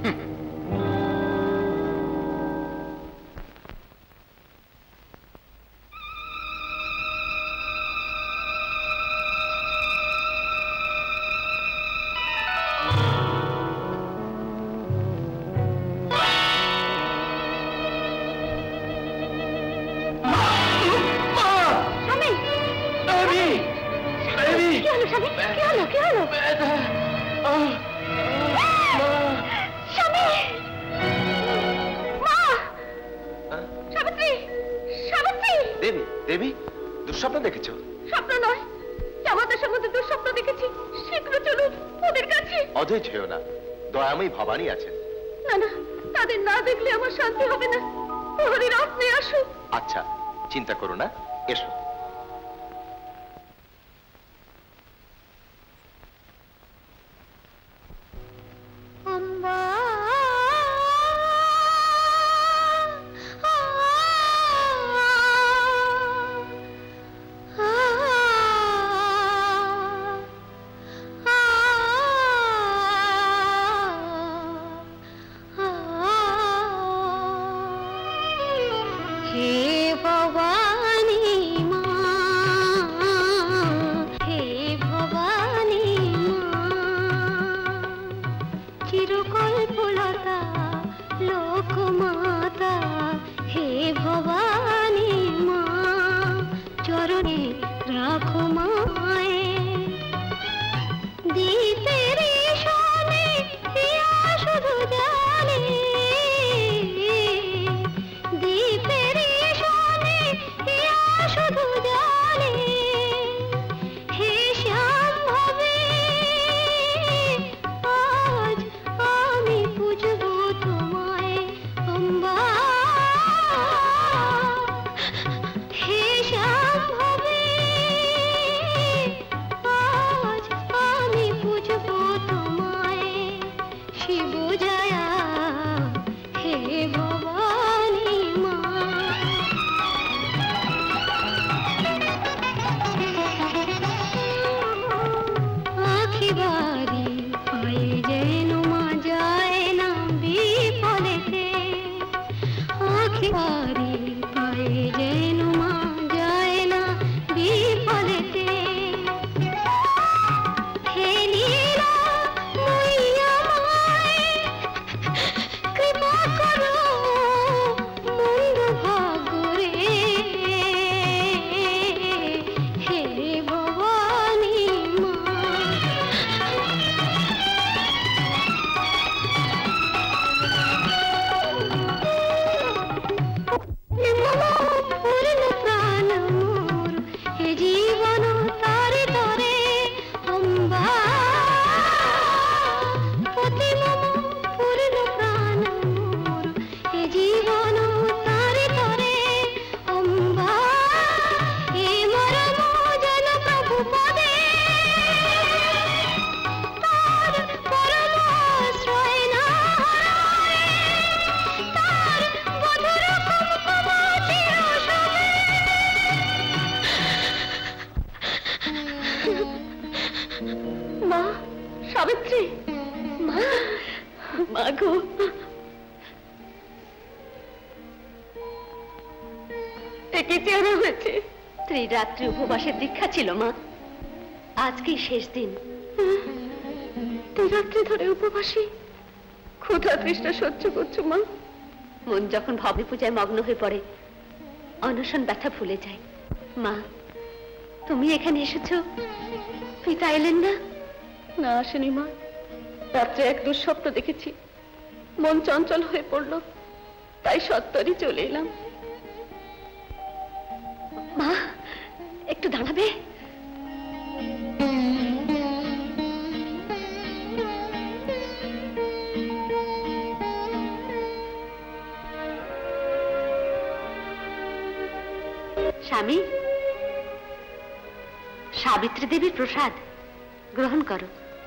দুঃস্বপ্ন দেখেছো? স্বপ্ন নয়, জামাতার সম্বন্ধে দুঃস্বপ্ন দেখেছি। শীঘ্র চলুন ওদের কাছে। অধৈর্য হয়েও না, দয়াময়ী ভবানী আছেন। না না, তাদের না দেখলে আমার শান্তি হবে না। প্রহরীর আপনি আসুন। আচ্ছা, চিন্তা করো না, এসো। বারি পায়ে যেন মা যায় না বিফলেতে আখি বারি পায়ে যেন মা যায় না বিফলেতে হেলিলা মইয়া মায় কৃপা করো মন্দ ভাগরে হে ভবানী মা পূর্ণ প্রাণ মোর হে জীবন তারে তরে অম্বা পতি মম পূর্ণ প্রাণ মোর হে জীবন তারে তরে অম্বা হে মরম যেন প্রভু পদে তার পরম আশ্রয় না হারায় তার মধুর কুমকুম চির শোভে মা সাবিত্রী মা মা গো একে চেহারা হয়েছে ত্রিরাত্রি উপবাসের দীক্ষা ছিল মা আজকেই শেষ দিন ত্রিরাত্রি ধরে উপবাসী ক্ষুধা তৃষ্ণা সহ্য করছো মা মন যখন ভবে পূজায় মগ্ন হয়ে পড়ে অনশন ব্যথা ভুলে যায় মা তুমি এখানে এসেছো পিতা এলেন না না আসেনি মা রাত্রে এক দুঃস্বপ্ন দেখেছি মন চঞ্চল হয়ে পড়লো তাই সত্তরই চলে এলাম মা একটু দাঁড়াবে স্বামী সাবিত্রী দেবীর প্রসাদ গ্রহণ করো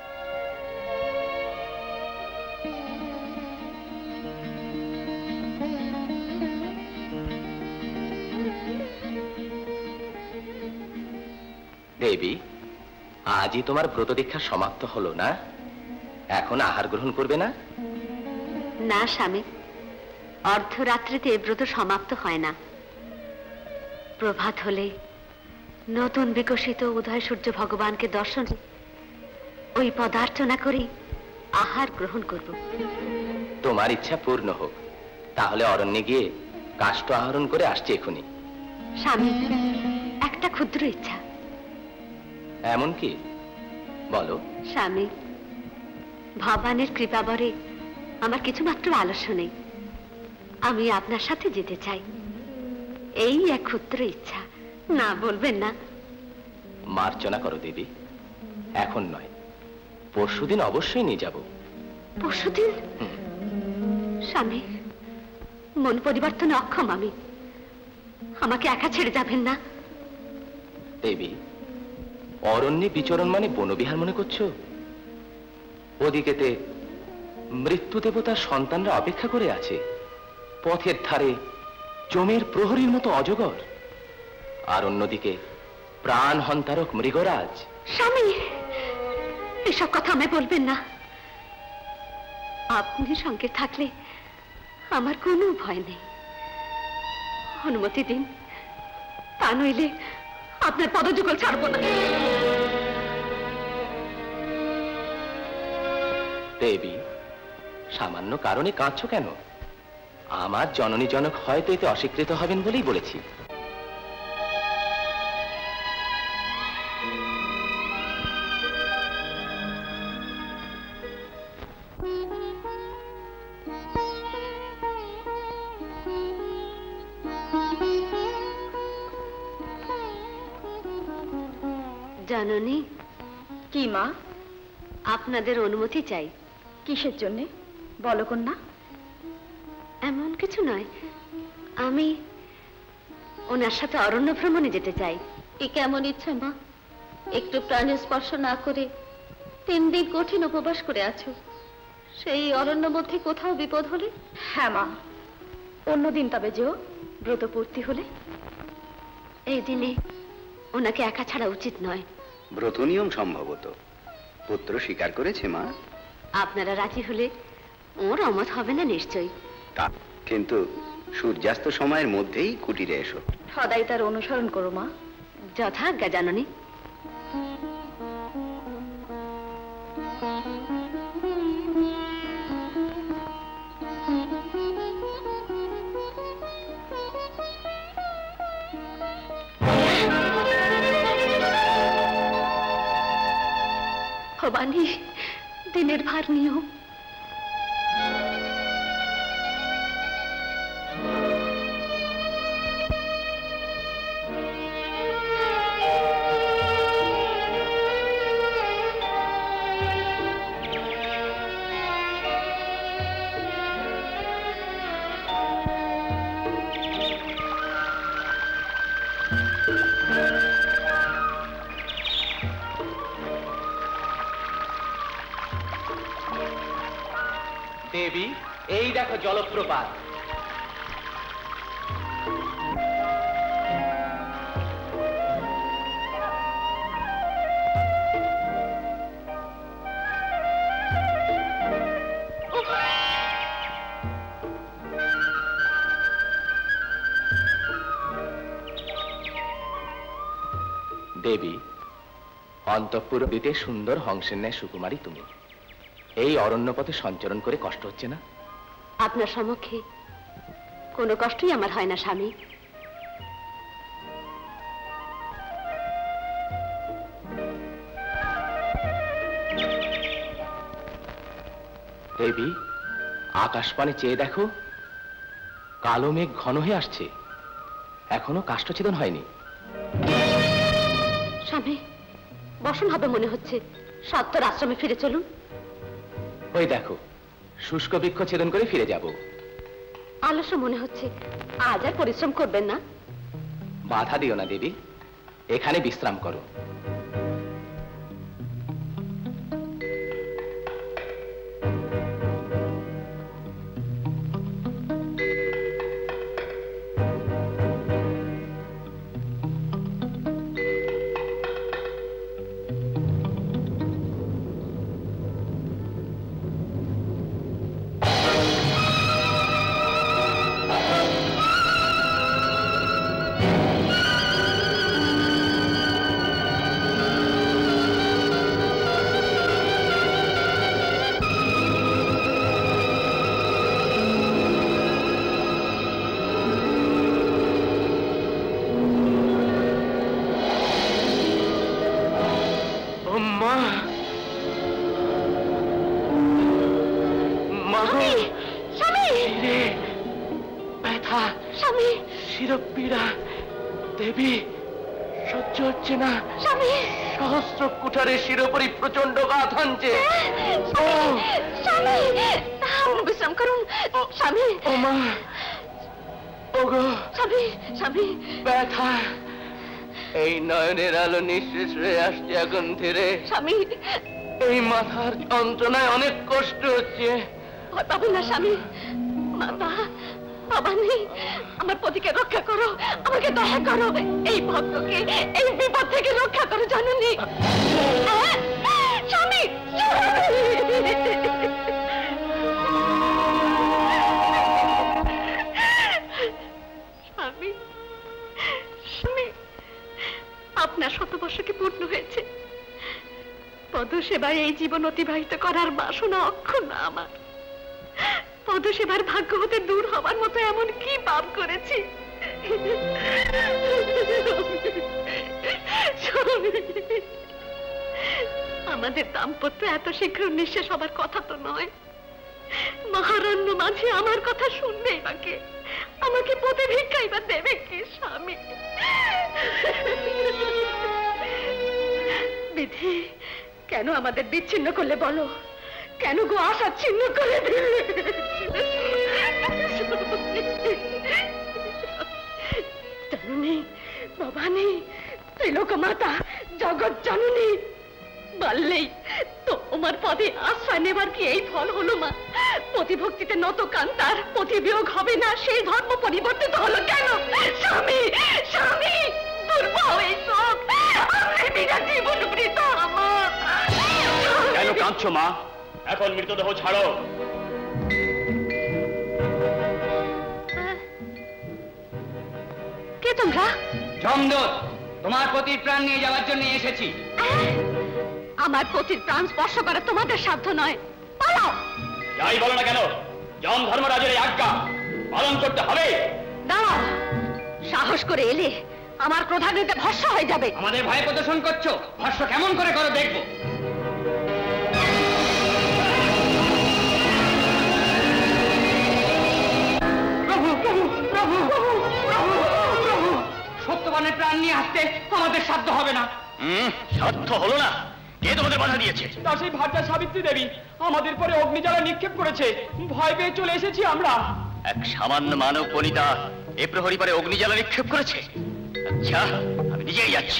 দেবী আজই তোমার ব্রত দীক্ষা সমাপ্ত হলো না এখন আহার গ্রহণ করবে না না স্বামী অর্ধরাত্রিতে এ ব্রত সমাপ্ত হয় না প্রভাত হলে নতুন বিকশিত উদয় সূর্য ভগবানকে দর্শন ওই পদার্চনা করি আহার গ্রহণ করব তোমার ইচ্ছা পূর্ণ হোক তাহলে অরণ্যে গিয়ে কাষ্ঠ আহরণ করে আসছে এখনই স্বামী একটা ক্ষুদ্র ইচ্ছা এমন কি বলো স্বামী ভগবানের কৃপাবরে আমার কিছুমাত্র আলস্য নেই আমি আপনার সাথে যেতে চাই এই এক ক্ষুদ্র ইচ্ছা না বলবেন না মার্জনা করো দেবী এখন নয় পরশুদিন অবশ্যই নিয়ে যাব পরশুদিন স্বামী মন পরিবর্তনে অক্ষম আমি আমাকে একা ছেড়ে যাবেন না দেবী অরণ্যে বিচরণ মানে বনবিহার মনে করছো ওদিকেতে মৃত্যু দেবতার সন্তানরা অপেক্ষা করে আছে পথের ধারে জমের প্রহরীর মতো অজগর আর অন্যদিকে প্রাণ হন্তারক মৃগরাজ স্বামী এসব কথা আমি বলবেন না আপনি সঙ্গে থাকলে আমার কোনো ভয় নেই অনুমতি দিন তা নইলে আপনার পদযুগল ছাড়বো না দেবী সামান্য কারণে কাঁদছো কেন আমার জননী জনক হয়তো এতে অস্বীকৃত হবেন বলেই বলেছি জননী কি মা আপনাদের অনুমতি চাই কিসের জন্য বলো কন্যা এমন কিছু নয় আমি ওনার সাথে অরণ্য ভ্রমণে যেতে চাই এ কেমন ইচ্ছা মা একটু প্রাণের স্পর্শ না করে তিন দিন কঠিন উপবাস করে আছো সেই অরণ্য মধ্যে কোথাও বিপদ হলে হ্যাঁ মা অন্যদিন তবে যেও ব্রতপূর্তি হলে এই দিনে ওনাকে একা ছাড়া উচিত নয় ব্রত নিয়ম সম্ভবত পুত্র স্বীকার করেছে মা। আপনারা রাজি হলে ওর অমত হবে না নিশ্চয়ই। তা কিন্তু সূর্যাস্ত সময়ের মধ্যেই কুটিরে এসো। সদাই তার অনুসরণ করো মা। যথাজ্ঞা জাননী। ভবানী, দিনের ভার নিও। দেবী, এই দেখো জলপ্রপাত। দেবী, অন্তঃপুর দিতে সুন্দর হংসের ন্যায় সুকুমারী তুমি। এই অরণ্য পথে সঞ্চরণ করে কষ্ট হচ্ছে না? আপনার সম্মুখে কোনো কষ্টই আমার হয় না স্বামী। দেবী, আকাশপানে চেয়ে দেখো, কালো মেঘ ঘন হয়ে আসছে, এখনো কাষ্ঠছেদন হয়নি। স্বামী, বসন হবে মনে হচ্ছে, সত্তর আশ্রমে ফিরে চলুন। ওই দেখো, শুষ্ক বৃক্ষ ছেদন করে ফিরে যাব। আলস্য মনে হচ্ছে, আজ আর পরিশ্রম করবেন না? বাধা দিও না দেবী, এখানে বিশ্রাম করো। দেবী, সহ্য হচ্ছে না। স্বামী, সহস্র কুঠারে শিরোপরি প্রচন্ড গাথ আনছে। বিশ্রাম করুন স্বামী। ও মা, ওগো স্বামী, স্বামী, ব্যথা। এই নয়নের আলো নিঃশেষ হয়ে আসছে এখন ধীরে। স্বামী, এই মাথার যন্ত্রণায় অনেক কষ্ট হচ্ছে। ভয় পাবেন না স্বামী। মাতা, ভবানী, আমার পতিকে রক্ষা করো, আমাকে দয়া করো, এই ভক্তকে এই বিপদ থেকে রক্ষা করো জননী। স্বামী, স্বামী, স্বামী, আপনার শতবর্ষকে পূর্ণ হয়েছে। পদসেবায় এই জীবন অতিবাহিত করার বাসনা অক্ষুণ্ণ আমার। পদসেবার ভাগ্য হতে দূর হবার মতো এমন কি পাপ করেছি? আমাদের দাম্পত্য এত শীঘ্র নিঃশেষ হবার কথা তো নয়। মহারণ্য মাঝে আমার কথা শুনবেই বাকে, আমাকে পথে ভিক্ষাই বা দেবে কি স্বামী? বিধি, কেন আমাদের বিচ্ছিন্ন করলে বলো? কেন গো আশা ছিন্ন করে দিলে? জননী, ভবানী, ত্রিলোক মাতা, জগৎ জননী, বললেই তো তোমার পদে আশ্রয় নেবার কি এই ফল হলো মা? প্রতিভক্তিতে নত কান্তার প্রতিবিয়োগ হবে না, সেই ধর্ম পরিবর্তিত হলো কেন? স্বামী, স্বামী, দুর্বল এই সব আমি বিনা জীবন বৃত আমার। কাঁদছো মা? এখন মৃতদেহ ছাড়ো। কে তোমরা? জমদূত, তোমার পতির প্রাণ নিয়ে যাওয়ার জন্য এসেছি। আমার পতির প্রাণ স্পর্শ করা তোমাদের সাধ্য নয়, পালাও। যাই বলো না কেন, যম ধর্মরাজের এই আজ্ঞা পালন করতে হবে। দাঁড়াও, সাহস করে এলে আমার ক্রোধাগ্নিতে ভস্ম হয়ে যাবে। আমাদের ভয় প্রদর্শন করছো, ভস্ম কেমন করে করো দেখবো। প্রভু প্রভু প্রভু প্রভু প্রভু, সত্যবানের প্রাণ নিয়ে আসতে আমাদের সাধ্য হবে না। হুম, সাধ্য হলো না? কে তোমাদের বাধা দিয়েছে? তা সেই ভার্যা সাবিত্রী দেবী আমাদের পরে অগ্নিজ্বালা নিক্ষেপ করেছে, ভয় পেয়ে চলে এসেছি আমরা। এক সামান্য মানব বনিতা এ প্রহরী পারে অগ্নিজ্বালা নিক্ষেপ করেছে? আচ্ছা, আমি নিজেই যাচ্ছি।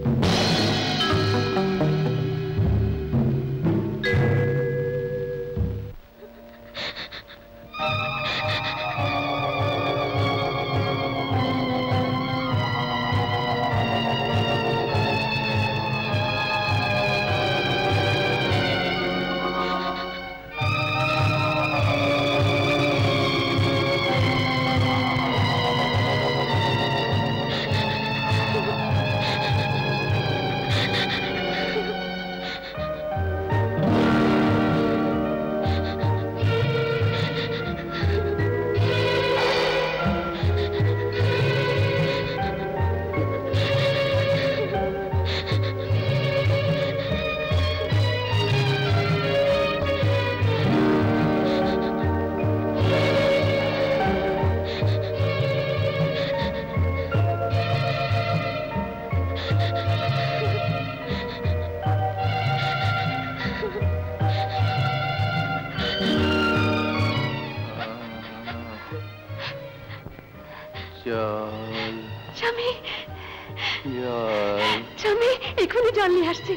স্বামী, স্বামী, এখনই জল নিয়ে আসছি।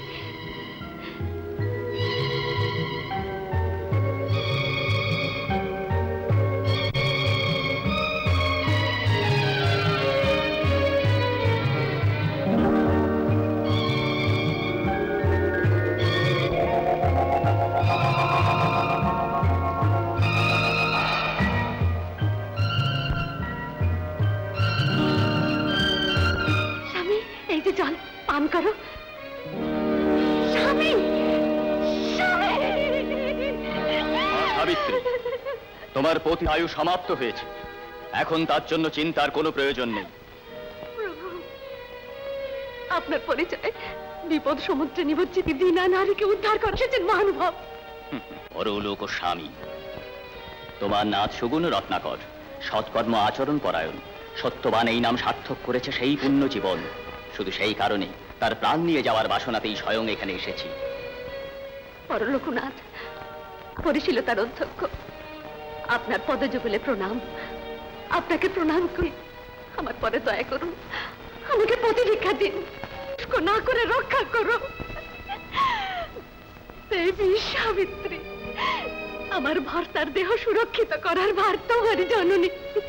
জল পান করো। স্বামী, সাবিত্রী, তোমার পতি আয়ু সমাপ্ত হয়েছে, এখন তার জন্য চিন্তার কোনো প্রয়োজন নেই। প্রভু, আপনার পরিচয় বিপদ সমুদ্রে নিমজ্জিত দীনা নারীকে উদ্ধার করে এসেছেন মহানুভব। পরলোক ও স্বামী, তোমার নাথ সুগুণ রত্নাকর, সৎকর্ম আচরণ পরায়ণ, সত্যবান এই নাম সার্থক করেছে সেই পুণ্য জীবন। শুধু সেই কারণে তার প্রাণ নিয়ে যাওয়ার বাসনাতেই স্বয়ং এখানে এসেছি। পরলোকনাথ, পরিশীলতার অধ্যক্ষ, আপনার পদযুগলে প্রণাম। আপনাকে প্রণাম করি। আমার পরে দয়া করুন, আমাকে পতি ভিক্ষা দিন, না করে রক্ষা করো। দেবী সাবিত্রী, আমার ভর্তার দেহ সুরক্ষিত করার ভার তোমারই জননী।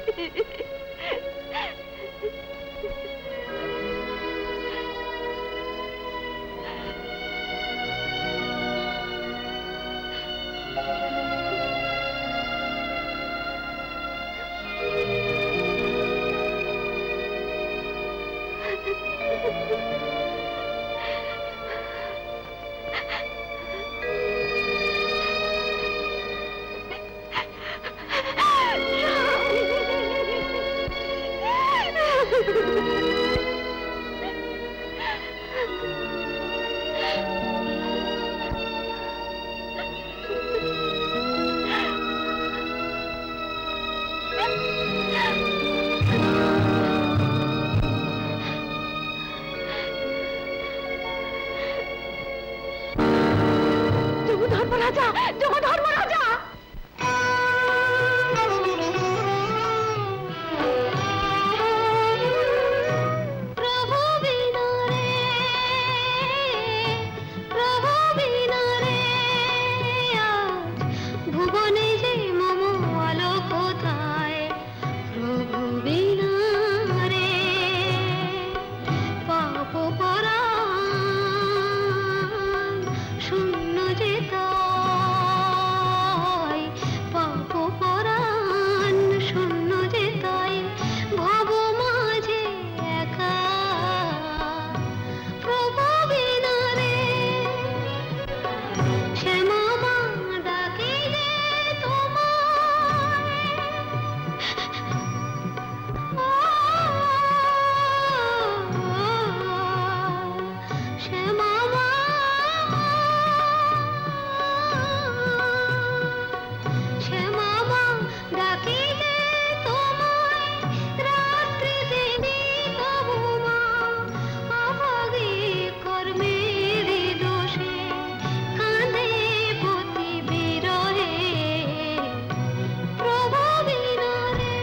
যমধর্মরাজা, যমধর্মরাজা! শূন্য যেতাই পাপ পরাণ শূন্য যেতাই ভব মাঝে একা প্রভু বিনা রে শ্যামা মা ডাকি যে তোমায় শ্যামা মা শ্যামা মা ডাকি যে তোমায় রাত্রি দিনে তবু মা অভাগে কর্মের দোষে কাঁদে পতি বিরহে প্রভু বিনা রে।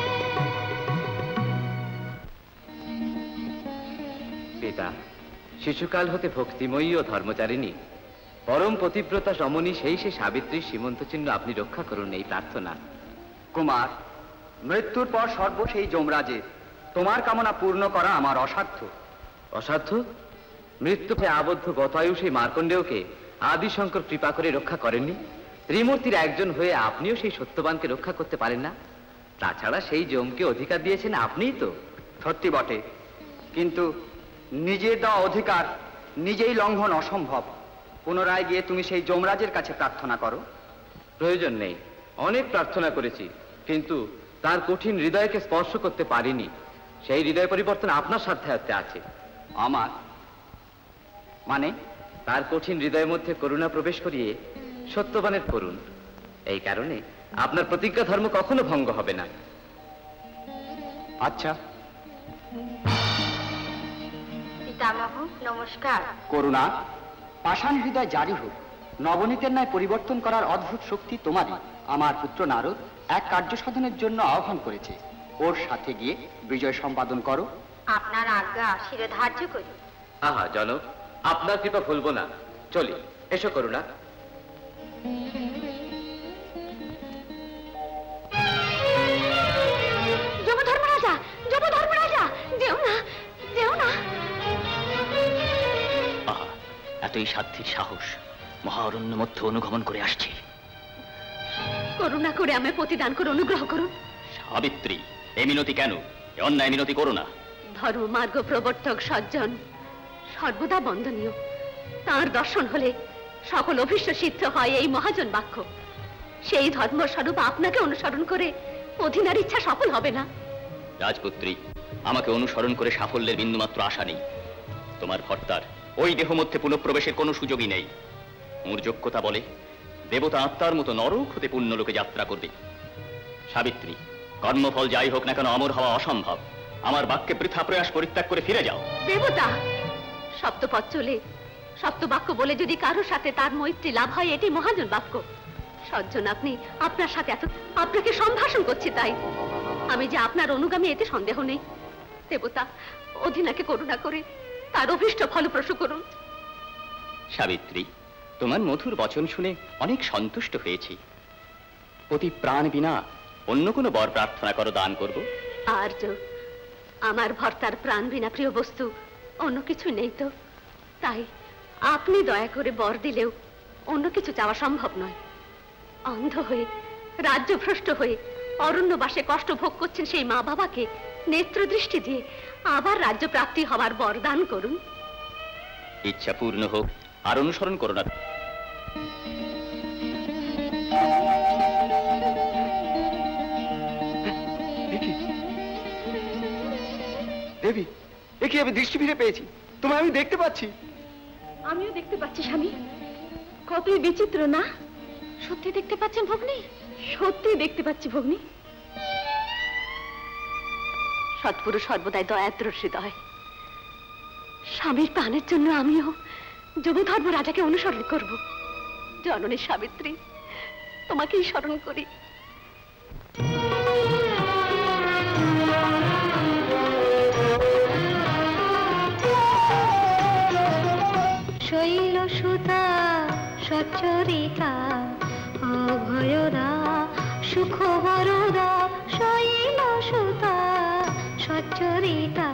পিতা, শিশুকাল হতে ভক্তিময়ী ও ধর্মচারিণী পরম পতিব্রতা রমণী সেই সে সাবিত্রীর সীমন্ত চিহ্ন আপনি রক্ষা করুন এই প্রার্থনা। কুমার, মৃত্যুর পর সর্ব সেই যমরাজের তোমার কামনা পূর্ণ করা আমার অসাধ্য। অসাধ্য? মৃত্যুকে আবদ্ধ গতায়ু সেই মার্কণ্ডেয়কে আদিশঙ্কর কৃপা করে রক্ষা করেননি? ত্রিমূর্তির একজন হয়ে আপনিও সেই সত্যবানকে রক্ষা করতে পারেন না? তাছাড়া সেই যমকে অধিকার দিয়েছেন আপনিই তো। সত্যি বটে, কিন্তু নিজের দেওয়া অধিকার নিজেই লঙ্ঘন অসম্ভব। পুনরায় গিয়ে তুমি সেই যমরাজের কাছে প্রার্থনা করো। প্রয়োজন নেই, অনেক প্রার্থনা করেছি, কিন্তু তার কঠিন হৃদয়কে স্পর্শ করতে পারিনি। সেই হৃদয় পরিবর্তন আপনার সাধ্যায়ত্তে আছে। আমার মানে? তার কঠিন হৃদয়ের মধ্যে করুণা প্রবেশ করিয়ে সত্যবানের করুণ। এই কারণে আপনার প্রতিজ্ঞা ধর্ম কখনো ভঙ্গ হবে না। আচ্ছা। পিতামহ নমস্কার। করুণা, পাষাণ হৃদয় জারি হোক। নবনীতের ন্যায় পরিবর্তন করার অদ্ভুত শক্তি তোমারই। আমার পুত্র নারদ এক কার্য সাধনের জন্য আহ্বান করেছে, ওর সাথে গিয়ে বিজয় সম্পাদন করো। আপনার আজ্ঞা শিরোধার্য করি। আহা জনক, আপনার কৃপা ভুলবো না। চলি, এসো করুণা। যমধর্মরাজা, যমধর্মরাজা, যেও না, যেও না। আহা, এতই সাধ্যের সাহস! মহারণ্য মধ্যে অনুগমন করে আসছে। করুণা করে আমায় প্রতিদান করে অনুগ্রহ করুন। সাবিত্রী, এ মিনতি কেন? এ অন্যায় মিনতি করো না। ধর্ম মার্গ প্রবর্তক সজ্জন সর্বদা বন্দনীয়। তাঁর দর্শন হলে সকল অভীষ্ট সিদ্ধ হয় এই মহাজন বাক্য। সেই ধর্মস্বরূপ আপনাকে অনুসরণ করে অধীনার ইচ্ছা সফল হবে না। রাজপুত্রী, আমাকে অনুসরণ করে সাফল্যের বিন্দুমাত্র আশা নেই। তোমার ভর্তার ওই দেহ মধ্যে পুনঃপ্রবেশের কোনো সুযোগই নেই। ওর যোগ্যতা বলে দেবতা আত্মার মতো নরক হতে পুণ্যলোকে যাত্রা করবে। সাবিত্রী, কর্মফল যাই হোক না কেন অমর হওয়া অসম্ভব। আমার বাক্যে বৃথা প্রয়াস পরিত্যাগ করে ফিরে যাও। দেবতা, সপ্তপথ চলে সপ্ত বাক্য বলে যদি কারোর সাথে তার মৈত্রী লাভ হয়, এটি মহাজন বাক্য। সজ্জন আপনি, আপনার সাথে এত আপনাকে সম্ভাষণ করছি, তাই আমি যে আপনার অনুগামী এতে সন্দেহ নেই। দেবতা, অধীনাকে করুণা করে তার অভীষ্ট ফলপ্রসূ করুন। সাবিত্রী, তোমার মধুর বচন শুনে অনেক সন্তুষ্ট হয়েছি। অতি প্রাণ বিনা অন্য কোনো বর প্রার্থনা করো, দান করব। আর্য, আমার ভর্তার প্রাণ বিনা প্রিয় বস্তু অন্য কিছু নেই তো, তাই আপনি দয়া করে বর দিলেও অন্য কিছু চাওয়া সম্ভব নয়। অন্ধ হয়ে রাজ্যভ্রষ্ট হয়ে অরণ্যবাসে কষ্ট ভোগ করছেন সেই মা বাবাকে নেত্র দৃষ্টি দিয়ে আবার রাজ্য প্রাপ্তি হওয়ার বর দান করুন। ইচ্ছা পূর্ণ হোক, আর অনুসরণ করো না। দেবী, এ কি আমি দৃষ্টি ফিরে পেয়েছি? তোমায় আমি দেখতে পাচ্ছি। আমিও দেখতে পাচ্ছি স্বামী। কতই বিচিত্র না? সত্যি দেখতে পাচ্ছেন ভগ্নী? সত্যি দেখতে পাচ্ছি ভগ্নী। সৎপুরুষ সর্বদাই দয়াদ্রর হৃদয়। স্বামীর প্রাণের জন্য আমিও যমধর্ম রাজাকে অনুসরণ করব। জননী সাবিত্রী, তোমাকেই স্মরণ করি। শৈল সুতা সচ্চরিতা অভয়দা সুখ বরদা, শৈল সুতা সচ্চরিতা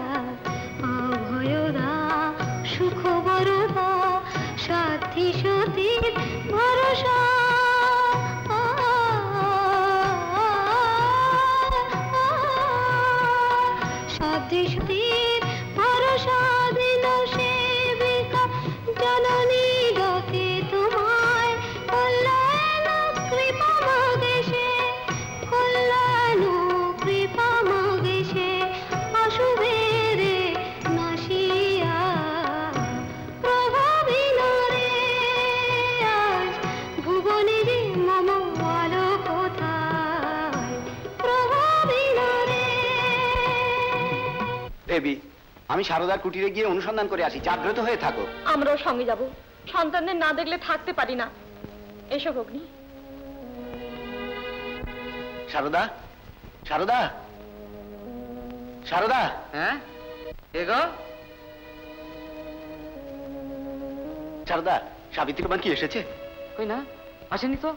অভয়দা সুখ বরদা, সাথী সতীর দেবী, আমি সারদার কুটিরে গিয়ে অনুসন্ধান করে আসি, জাগ্রত হয়ে থাকো। আমরাও সঙ্গে যাব, সন্তানদের না দেখলে থাকতে পারি না। এসো ভগ্নি। সারদা, সারদা, সারদা। হ্যাঁ কে গো? সারদা, সাবিত্রী মা কি এসেছে? কই না, আসেনি তো।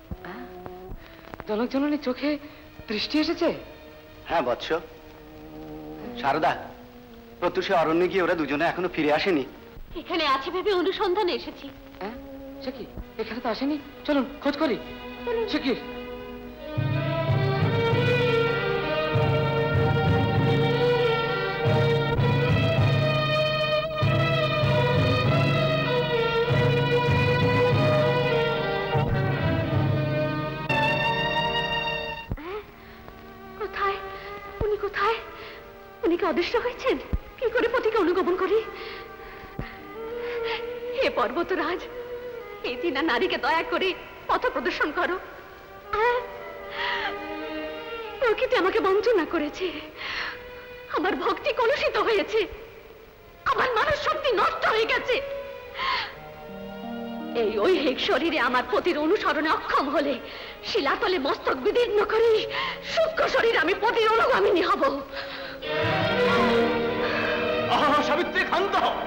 জনক জননীর চোখে দৃষ্টি এসেছে? হ্যাঁ বৎস। সারদা, প্রত্যুষে অরণ্যে গিয়ে ওরা দুজনে এখনো ফিরে আসেনি। এখানে আছে ভেবে অনুসন্ধানে এসেছি। হ্যাঁ সে কি, এখানে তো আসেনি। চলুন খোঁজ করি। সে কি? কোথায় উনি? কোথায় উনি? কি অদৃশ্য হয়েছেন? কি করে পতিকে অনুগমন করি? হে পর্বতরাজ, এই দিনা নারীকে দয়া করে পথ প্রদর্শন করো। প্রকৃতি আমাকে বঞ্চনা করেছে, আমার ভক্তি কলুষিত হয়েছে, আমার মানস শক্তি নষ্ট হয়ে গেছে। এই ঐহিক শরীরে আমার পতির অনুসরণে অক্ষম হলে শিলাতলে মস্তক বিদীর্ণ করি সূক্ষ্ম শরীরে আমি পতির অনুগামিনী হব। সাবিত্রী, ক্ষান্ত হও।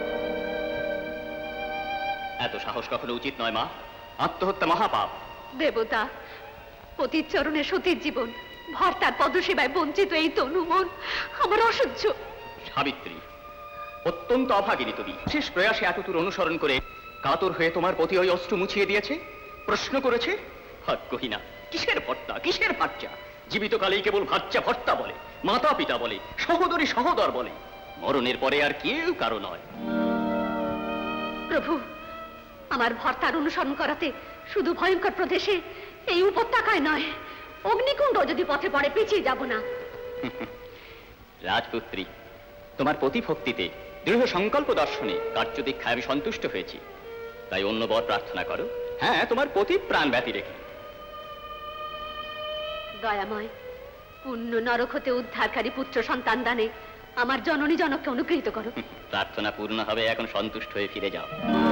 এত সাহস কখনো উচিত নয় মা, আত্মহত্যা মহাপাপ। দেবতা, পতির চরণে সতীর জীবন, ভর্তার পদসেবায় বঞ্চিত এই তনু মন আমার অসহ্য। সাবিত্রী, অত্যন্ত অভাগিনী তুমি। শেষ প্রয়াসে এতদূর অনুসরণ করে কাতর হয়ে তোমার প্রতি ওই অস্ত্র মুছিয়ে দিয়েছে, প্রশ্ন করেছে। হাত কহি না, কিসের ভর্তা, কিসের ভাচ্চা? জীবিতকালেই কেবল ভাচ্চা ভর্তা বলে, মাতা পিতা বলে, সহোদরী সহোদর বলে, মরণের পরে আর কেউ কারো নয়। প্রভু, আমার ভর্তার অনুসরণ করাতে শুধু ভয়ঙ্কর প্রদেশে এই উপত্যকায় নয়, অগ্নিকুণ্ড যদি পথে পড়ে পিছিয়ে যাব না। রাজপুত্রী, তোমার প্রতিভক্তিতে, দৃঢ় সংকল্প দর্শনে, কার্য দীক্ষায় আমি সন্তুষ্ট হয়েছি। তাই অন্য বর প্রার্থনা করো। হ্যাঁ, তোমার প্রতি প্রাণ ব্যতি রেখে। দয়াময়, পুণ্য নরক হতে উদ্ধারকারী পুত্র সন্তান দানে আমার জননী জনককে অনুগৃহীত করো। প্রার্থনা পূর্ণ হবে, এখন সন্তুষ্ট হয়ে ফিরে যাও।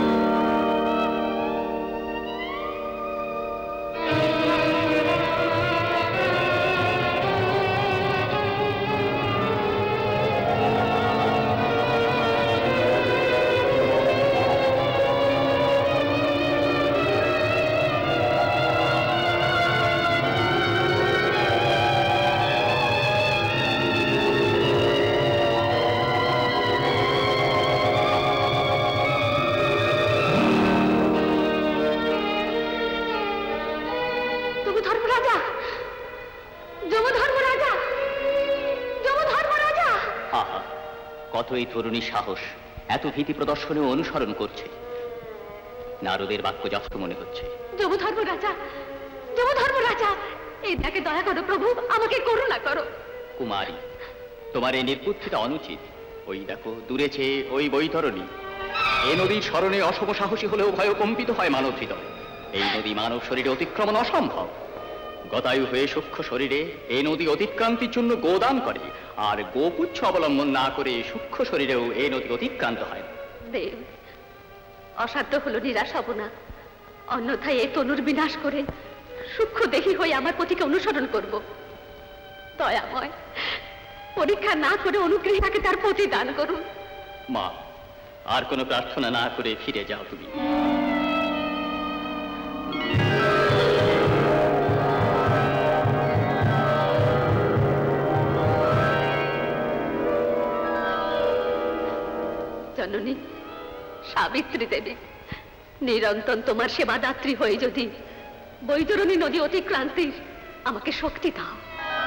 এই তরুণীর সাহস, এত ভীতি প্রদর্শনে অনুসরণ করছে। নারদের বাক্য যথ মনে হচ্ছে। যমধর্ম রাজা, যমধর্ম রাজা, এই দেখে দয়া করো প্রভু, আমাকে করুণা করো। কুমারী, তোমার এই নির্বুদ্ধিতা অনুচিত। ওই দেখো দূরে চেয়ে ওই বৈতরণী। এই নদীর স্মরণে অসম সাহসী হলেও ভয় কম্পিত হয় মানব হৃদয়। এই নদী মানব শরীরে অতিক্রমণ অসম্ভব। গতায়ু হয়ে সূক্ষ্ম শরীরে এই নদী অতিক্রান্তির জন্য গোদান করে, আর গোপুচ্ছ অবলম্বন না করে সূক্ষ্ম শরীরেও এই নদী অতিক্রান্ত হয়। দেব, অসাধ্য হলো নিরাশ হব না, অন্যথায় এই তনুর বিনাশ করে সূক্ষ্ম দেহি হয়ে আমার পতিকে অনুসরণ করব। দয়াময়, পরীক্ষা না করে অনুগ্রহীতাকে তার পতি দান করুন। মা, আর কোনো প্রার্থনা না করে ফিরে যাও তুমি। জননী সাবিত্রী দেবী, নিরন্তর তোমার সেবাদাত্রী হয়ে যদি বৈতরণী নদী অতিক্রান্তির আমাকে শক্তি দাও।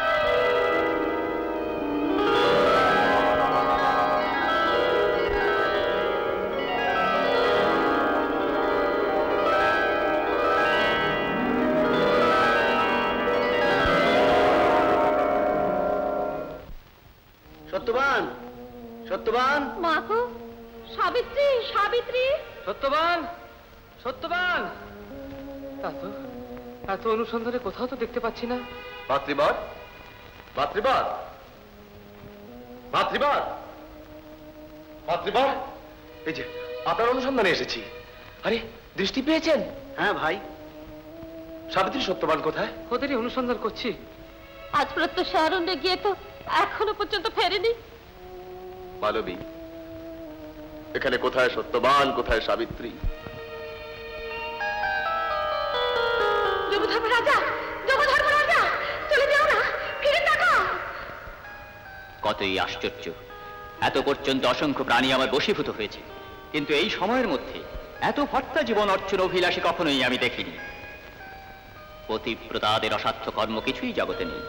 সত্যবান, সত্যবান, মাগো, সাবিত্রী, সাবিত্রী, সত্যবান, সত্যবান। এত এত অনুসন্ধানে কোথাও তো দেখতে পাচ্ছি না। মাতৃবর, মাতৃবর, মাতৃবার, মাতৃবার, এই যে আপনার অনুসন্ধানে এসেছি। আরে দৃষ্টি পেয়েছেন? হ্যাঁ ভাই। সাবিত্রী সত্যবান কোথায়? ওদেরই অনুসন্ধান করছি। আজ প্রত্যুষ অরণ্যে গিয়ে তো এখনো পর্যন্ত ফেরেনি। মালবী, এখানে কোথায় সত্যবান, কোথায় সাবিত্রী? রাজা, রাজা, চলে যাও না, ফিরে তাকাও। কতই আশ্চর্য, এত পর্যন্ত অসংখ্য প্রাণী আমার বশীভূত হয়েছে, কিন্তু এই সময়ের মধ্যে এত ভর্তা জীবন অর্চন অভিলাষী কখনোই আমি দেখিনি। পতিব্রতাদের অসাধ্য কর্ম কিছুই জগতে নেই।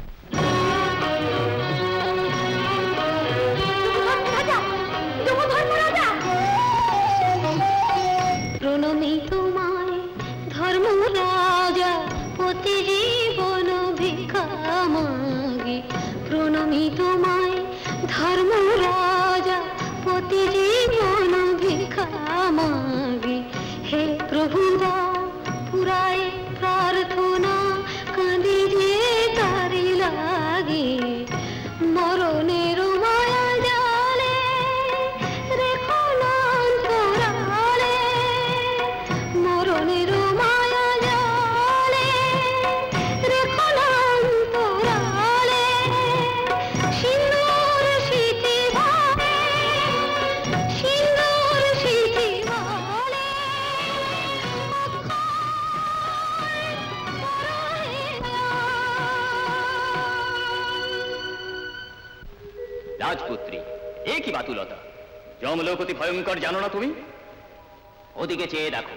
প্রণমী তোমায় ধর্ম রাজা, পতি জীবন ভিক্ষা মাগি। প্রণমী তোমায় ধর্ম রাজা, পতি জীবন ভিক্ষা মাগি। হে প্রভু দাও পুরায় প্রার্থনা, কাঁদি যে তারি লাগি। মরণের মায়া জালে রেখো না অন্তরালে, মরণের মায়া জালে রেখো না অন্তরালে। সিন্দুর সিঁথি ভালে, সিন্দুর সিঁথি ভালে। রাজপুত্রী, এ কি বাতুলতা! যমলোকতি ভয়ঙ্কর জানো না তুমি? ওদিকে চেয়ে দেখো।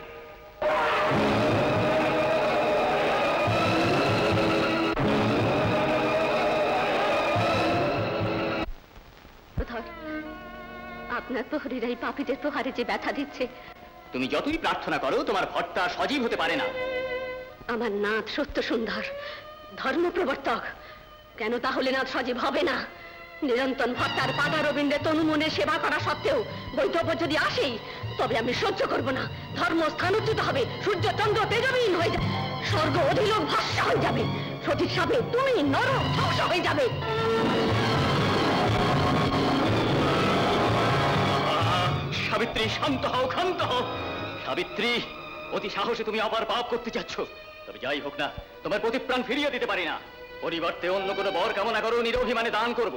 আপনার প্রহরীরাই পাপীদের প্রহারে যে ব্যথা দিচ্ছে। তুমি যতই প্রার্থনা করো, তোমার ভর্তা সজীব হতে পারে না। আমার নাথ সত্য সুন্দর, ধর্ম প্রবর্তক, কেন তাহলে নাথ সজীব হবে না? নিরন্তর ভট্টার পাদারবিন্দে তনুমনে সেবা করা সত্ত্বেও বৈধব্য যদি আসেই, তবে আমি সহ্য করব না। ধর্ম স্থানচ্যুত হবে, সূর্য চন্দ্র তেজবিহীন হয়ে যাবে, স্বর্গ অধিলোক ভস্য হয়ে যাবে, সঠিক সাপে তুমি নরক ধ্বংস হয়ে যাবে। সাবিত্রী, শান্ত হও, ক্ষান্ত হও। সাবিত্রী, অতি সাহসে তুমি আবার পাপ করতে যাচ্ছ। তবে যাই হোক না, তোমার প্রতিপ্রাণ ফিরিয়ে দিতে পারি না। পরিবর্তে অন্য কোনো বর কামনা করো, নিরভিমানে দান করব।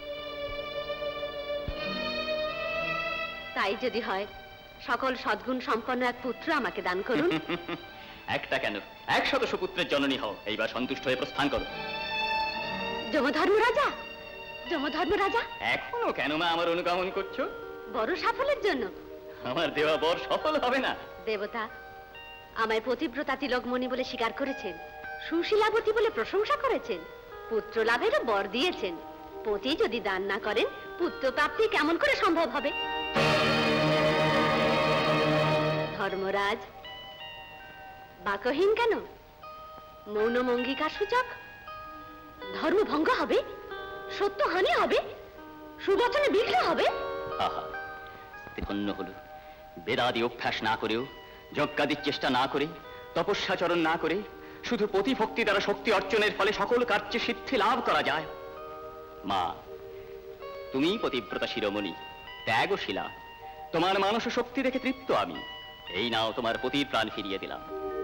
তাই যদি হয়, সকল সদ্গুণ সম্পন্ন এক পুত্র আমাকে দান করুন। একটা কেন, একশত সুপুত্রের জননী হও। এইবার সন্তুষ্ট হয়ে প্রস্থান করো। যমধর্মরাজা, যমধর্মরাজা, এখনো কেন মা আমার অনুগমন করছো? বড় সাফল্যের জন্য। আমার দেওয়া বর সফল হবে না? দেবতা আমায় পতিব্রতা তিলকমণি বলে স্বীকার করেছেন, সুশীলাবতী বলে প্রশংসা করেছেন, পুত্র লাভেরও বর দিয়েছেন। পতি যদি দান না করেন, পুত্র প্রাপ্তি কেমন করে সম্ভব হবে? ধর্মরাজ বাকহীন কেন? মৌন অঙ্গীকার সূচক। ধর্মভঙ্গ হবে, সত্যহানি হবে, সুবচনে বিঘ্ন হবে। আহা, ধন্য হলো বেদাদি অভ্যাস না করেও, যজ্ঞাদির চেষ্টা না করে, তপস্যাচরণ না করে, শুধু প্রতিভক্তি দ্বারা শক্তি অর্জনের ফলে সকল কার্যে সিদ্ধি লাভ করা যায়। মা, তুমি পতিব্রতা শিরোমণি, ত্যাগশীলা, তোমার মানস শক্তি দেখে তৃপ্ত আমি। এই নাও তোমার পতির প্রাণ ফিরিয়ে দিলাম।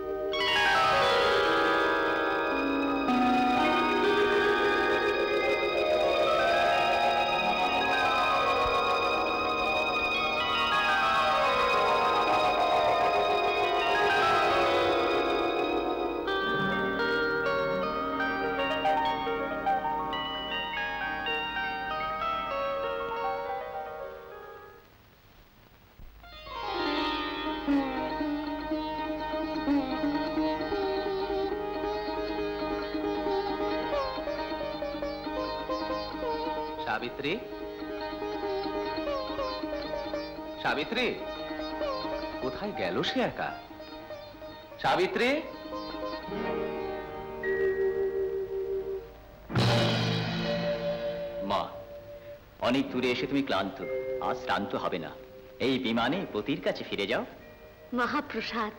সাবিত্রী, সাবিত্রী, কোথায় গেল সে একা? সাবিত্রী, মা, অনেক দূরে এসে তুমি ক্লান্ত, আজ শ্রান্ত হবে না। এই বিমানে পতির কাছে ফিরে যাও। মহাপ্রসাদ।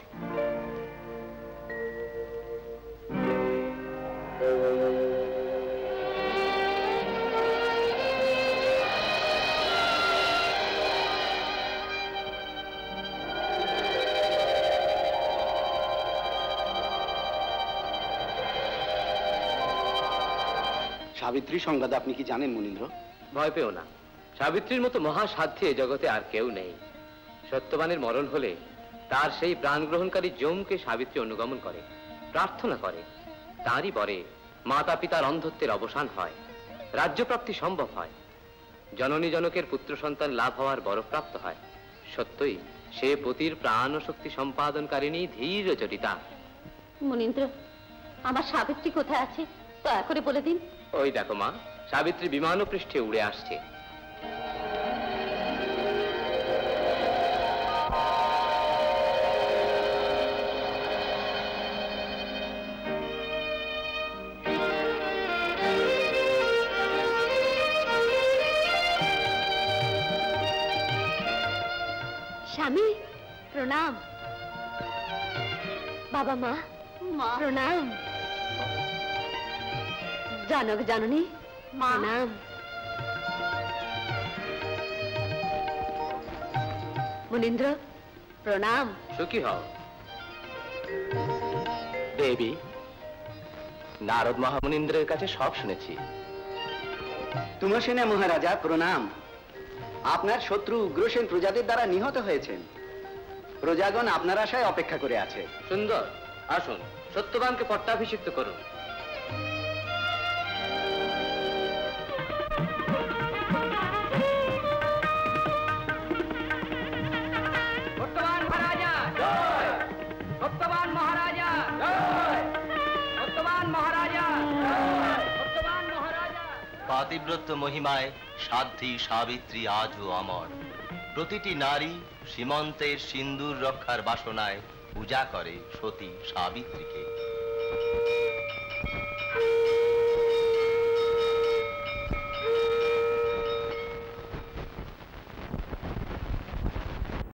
সাবিত্রী সংবাদ আপনি কি জানেন মুনীন্দ্র? ভয় পেও না, সাবিত্রীর মতো মহাসাধ্যে এ জগতে আর কেউ নেই। সত্যবানের মরণ হলে তার সেই প্রাণ গ্রহণকারী যমকে সাবিত্রী অনুগমন করে, প্রার্থনা করে। তারই বরে মাতা পিতার অন্ধত্বের অবসান হয়, রাজ্যপ্রাপ্তি সম্ভব হয়, জননী জনকের পুত্র সন্তান লাভ হওয়ার বরপ্রাপ্ত হয়। সত্যই সে পতির প্রাণ ও শক্তি সম্পাদনকারিণী ধীর চরিতা। মুনীন্দ্র, আমার সাবিত্রী কোথায় আছে দয়া করে বলে দিন। ওই দেখো মা, সাবিত্রী বিমান পৃষ্ঠে উড়ে আসছে। স্বামী প্রণাম। বাবা মা প্রণাম। জানক জাননী প্রণাম। মুনীন্দ্র প্রণাম। সুখী হও। দেবী, নারদ মহামুনীন্দ্রের কাছে সব শুনেছি। তুমসেনা মহারাজা প্রণাম। আপনার শত্রু উগ্রসেন প্রজাদের দ্বারা নিহত হয়েছেন। প্রজাগণ আপনার আশায় অপেক্ষা করে আছে। সুন্দর, আসুন সত্যবানকে পট্টাভিষিক্ত করুন। সত্যবান মহারাজা জয়! সত্যবান মহারাজা জয়! সত্যবান মহারাজা জয়! সত্যবান মহারাজা। পাতিব্রত্য মহিমায় সাধ্বী সাবিত্রী আজও অমর। প্রতিটি নারী সীমন্তের সিন্দুর রক্ষার বাসনায় পূজা করে সতী সাবিত্রীকে।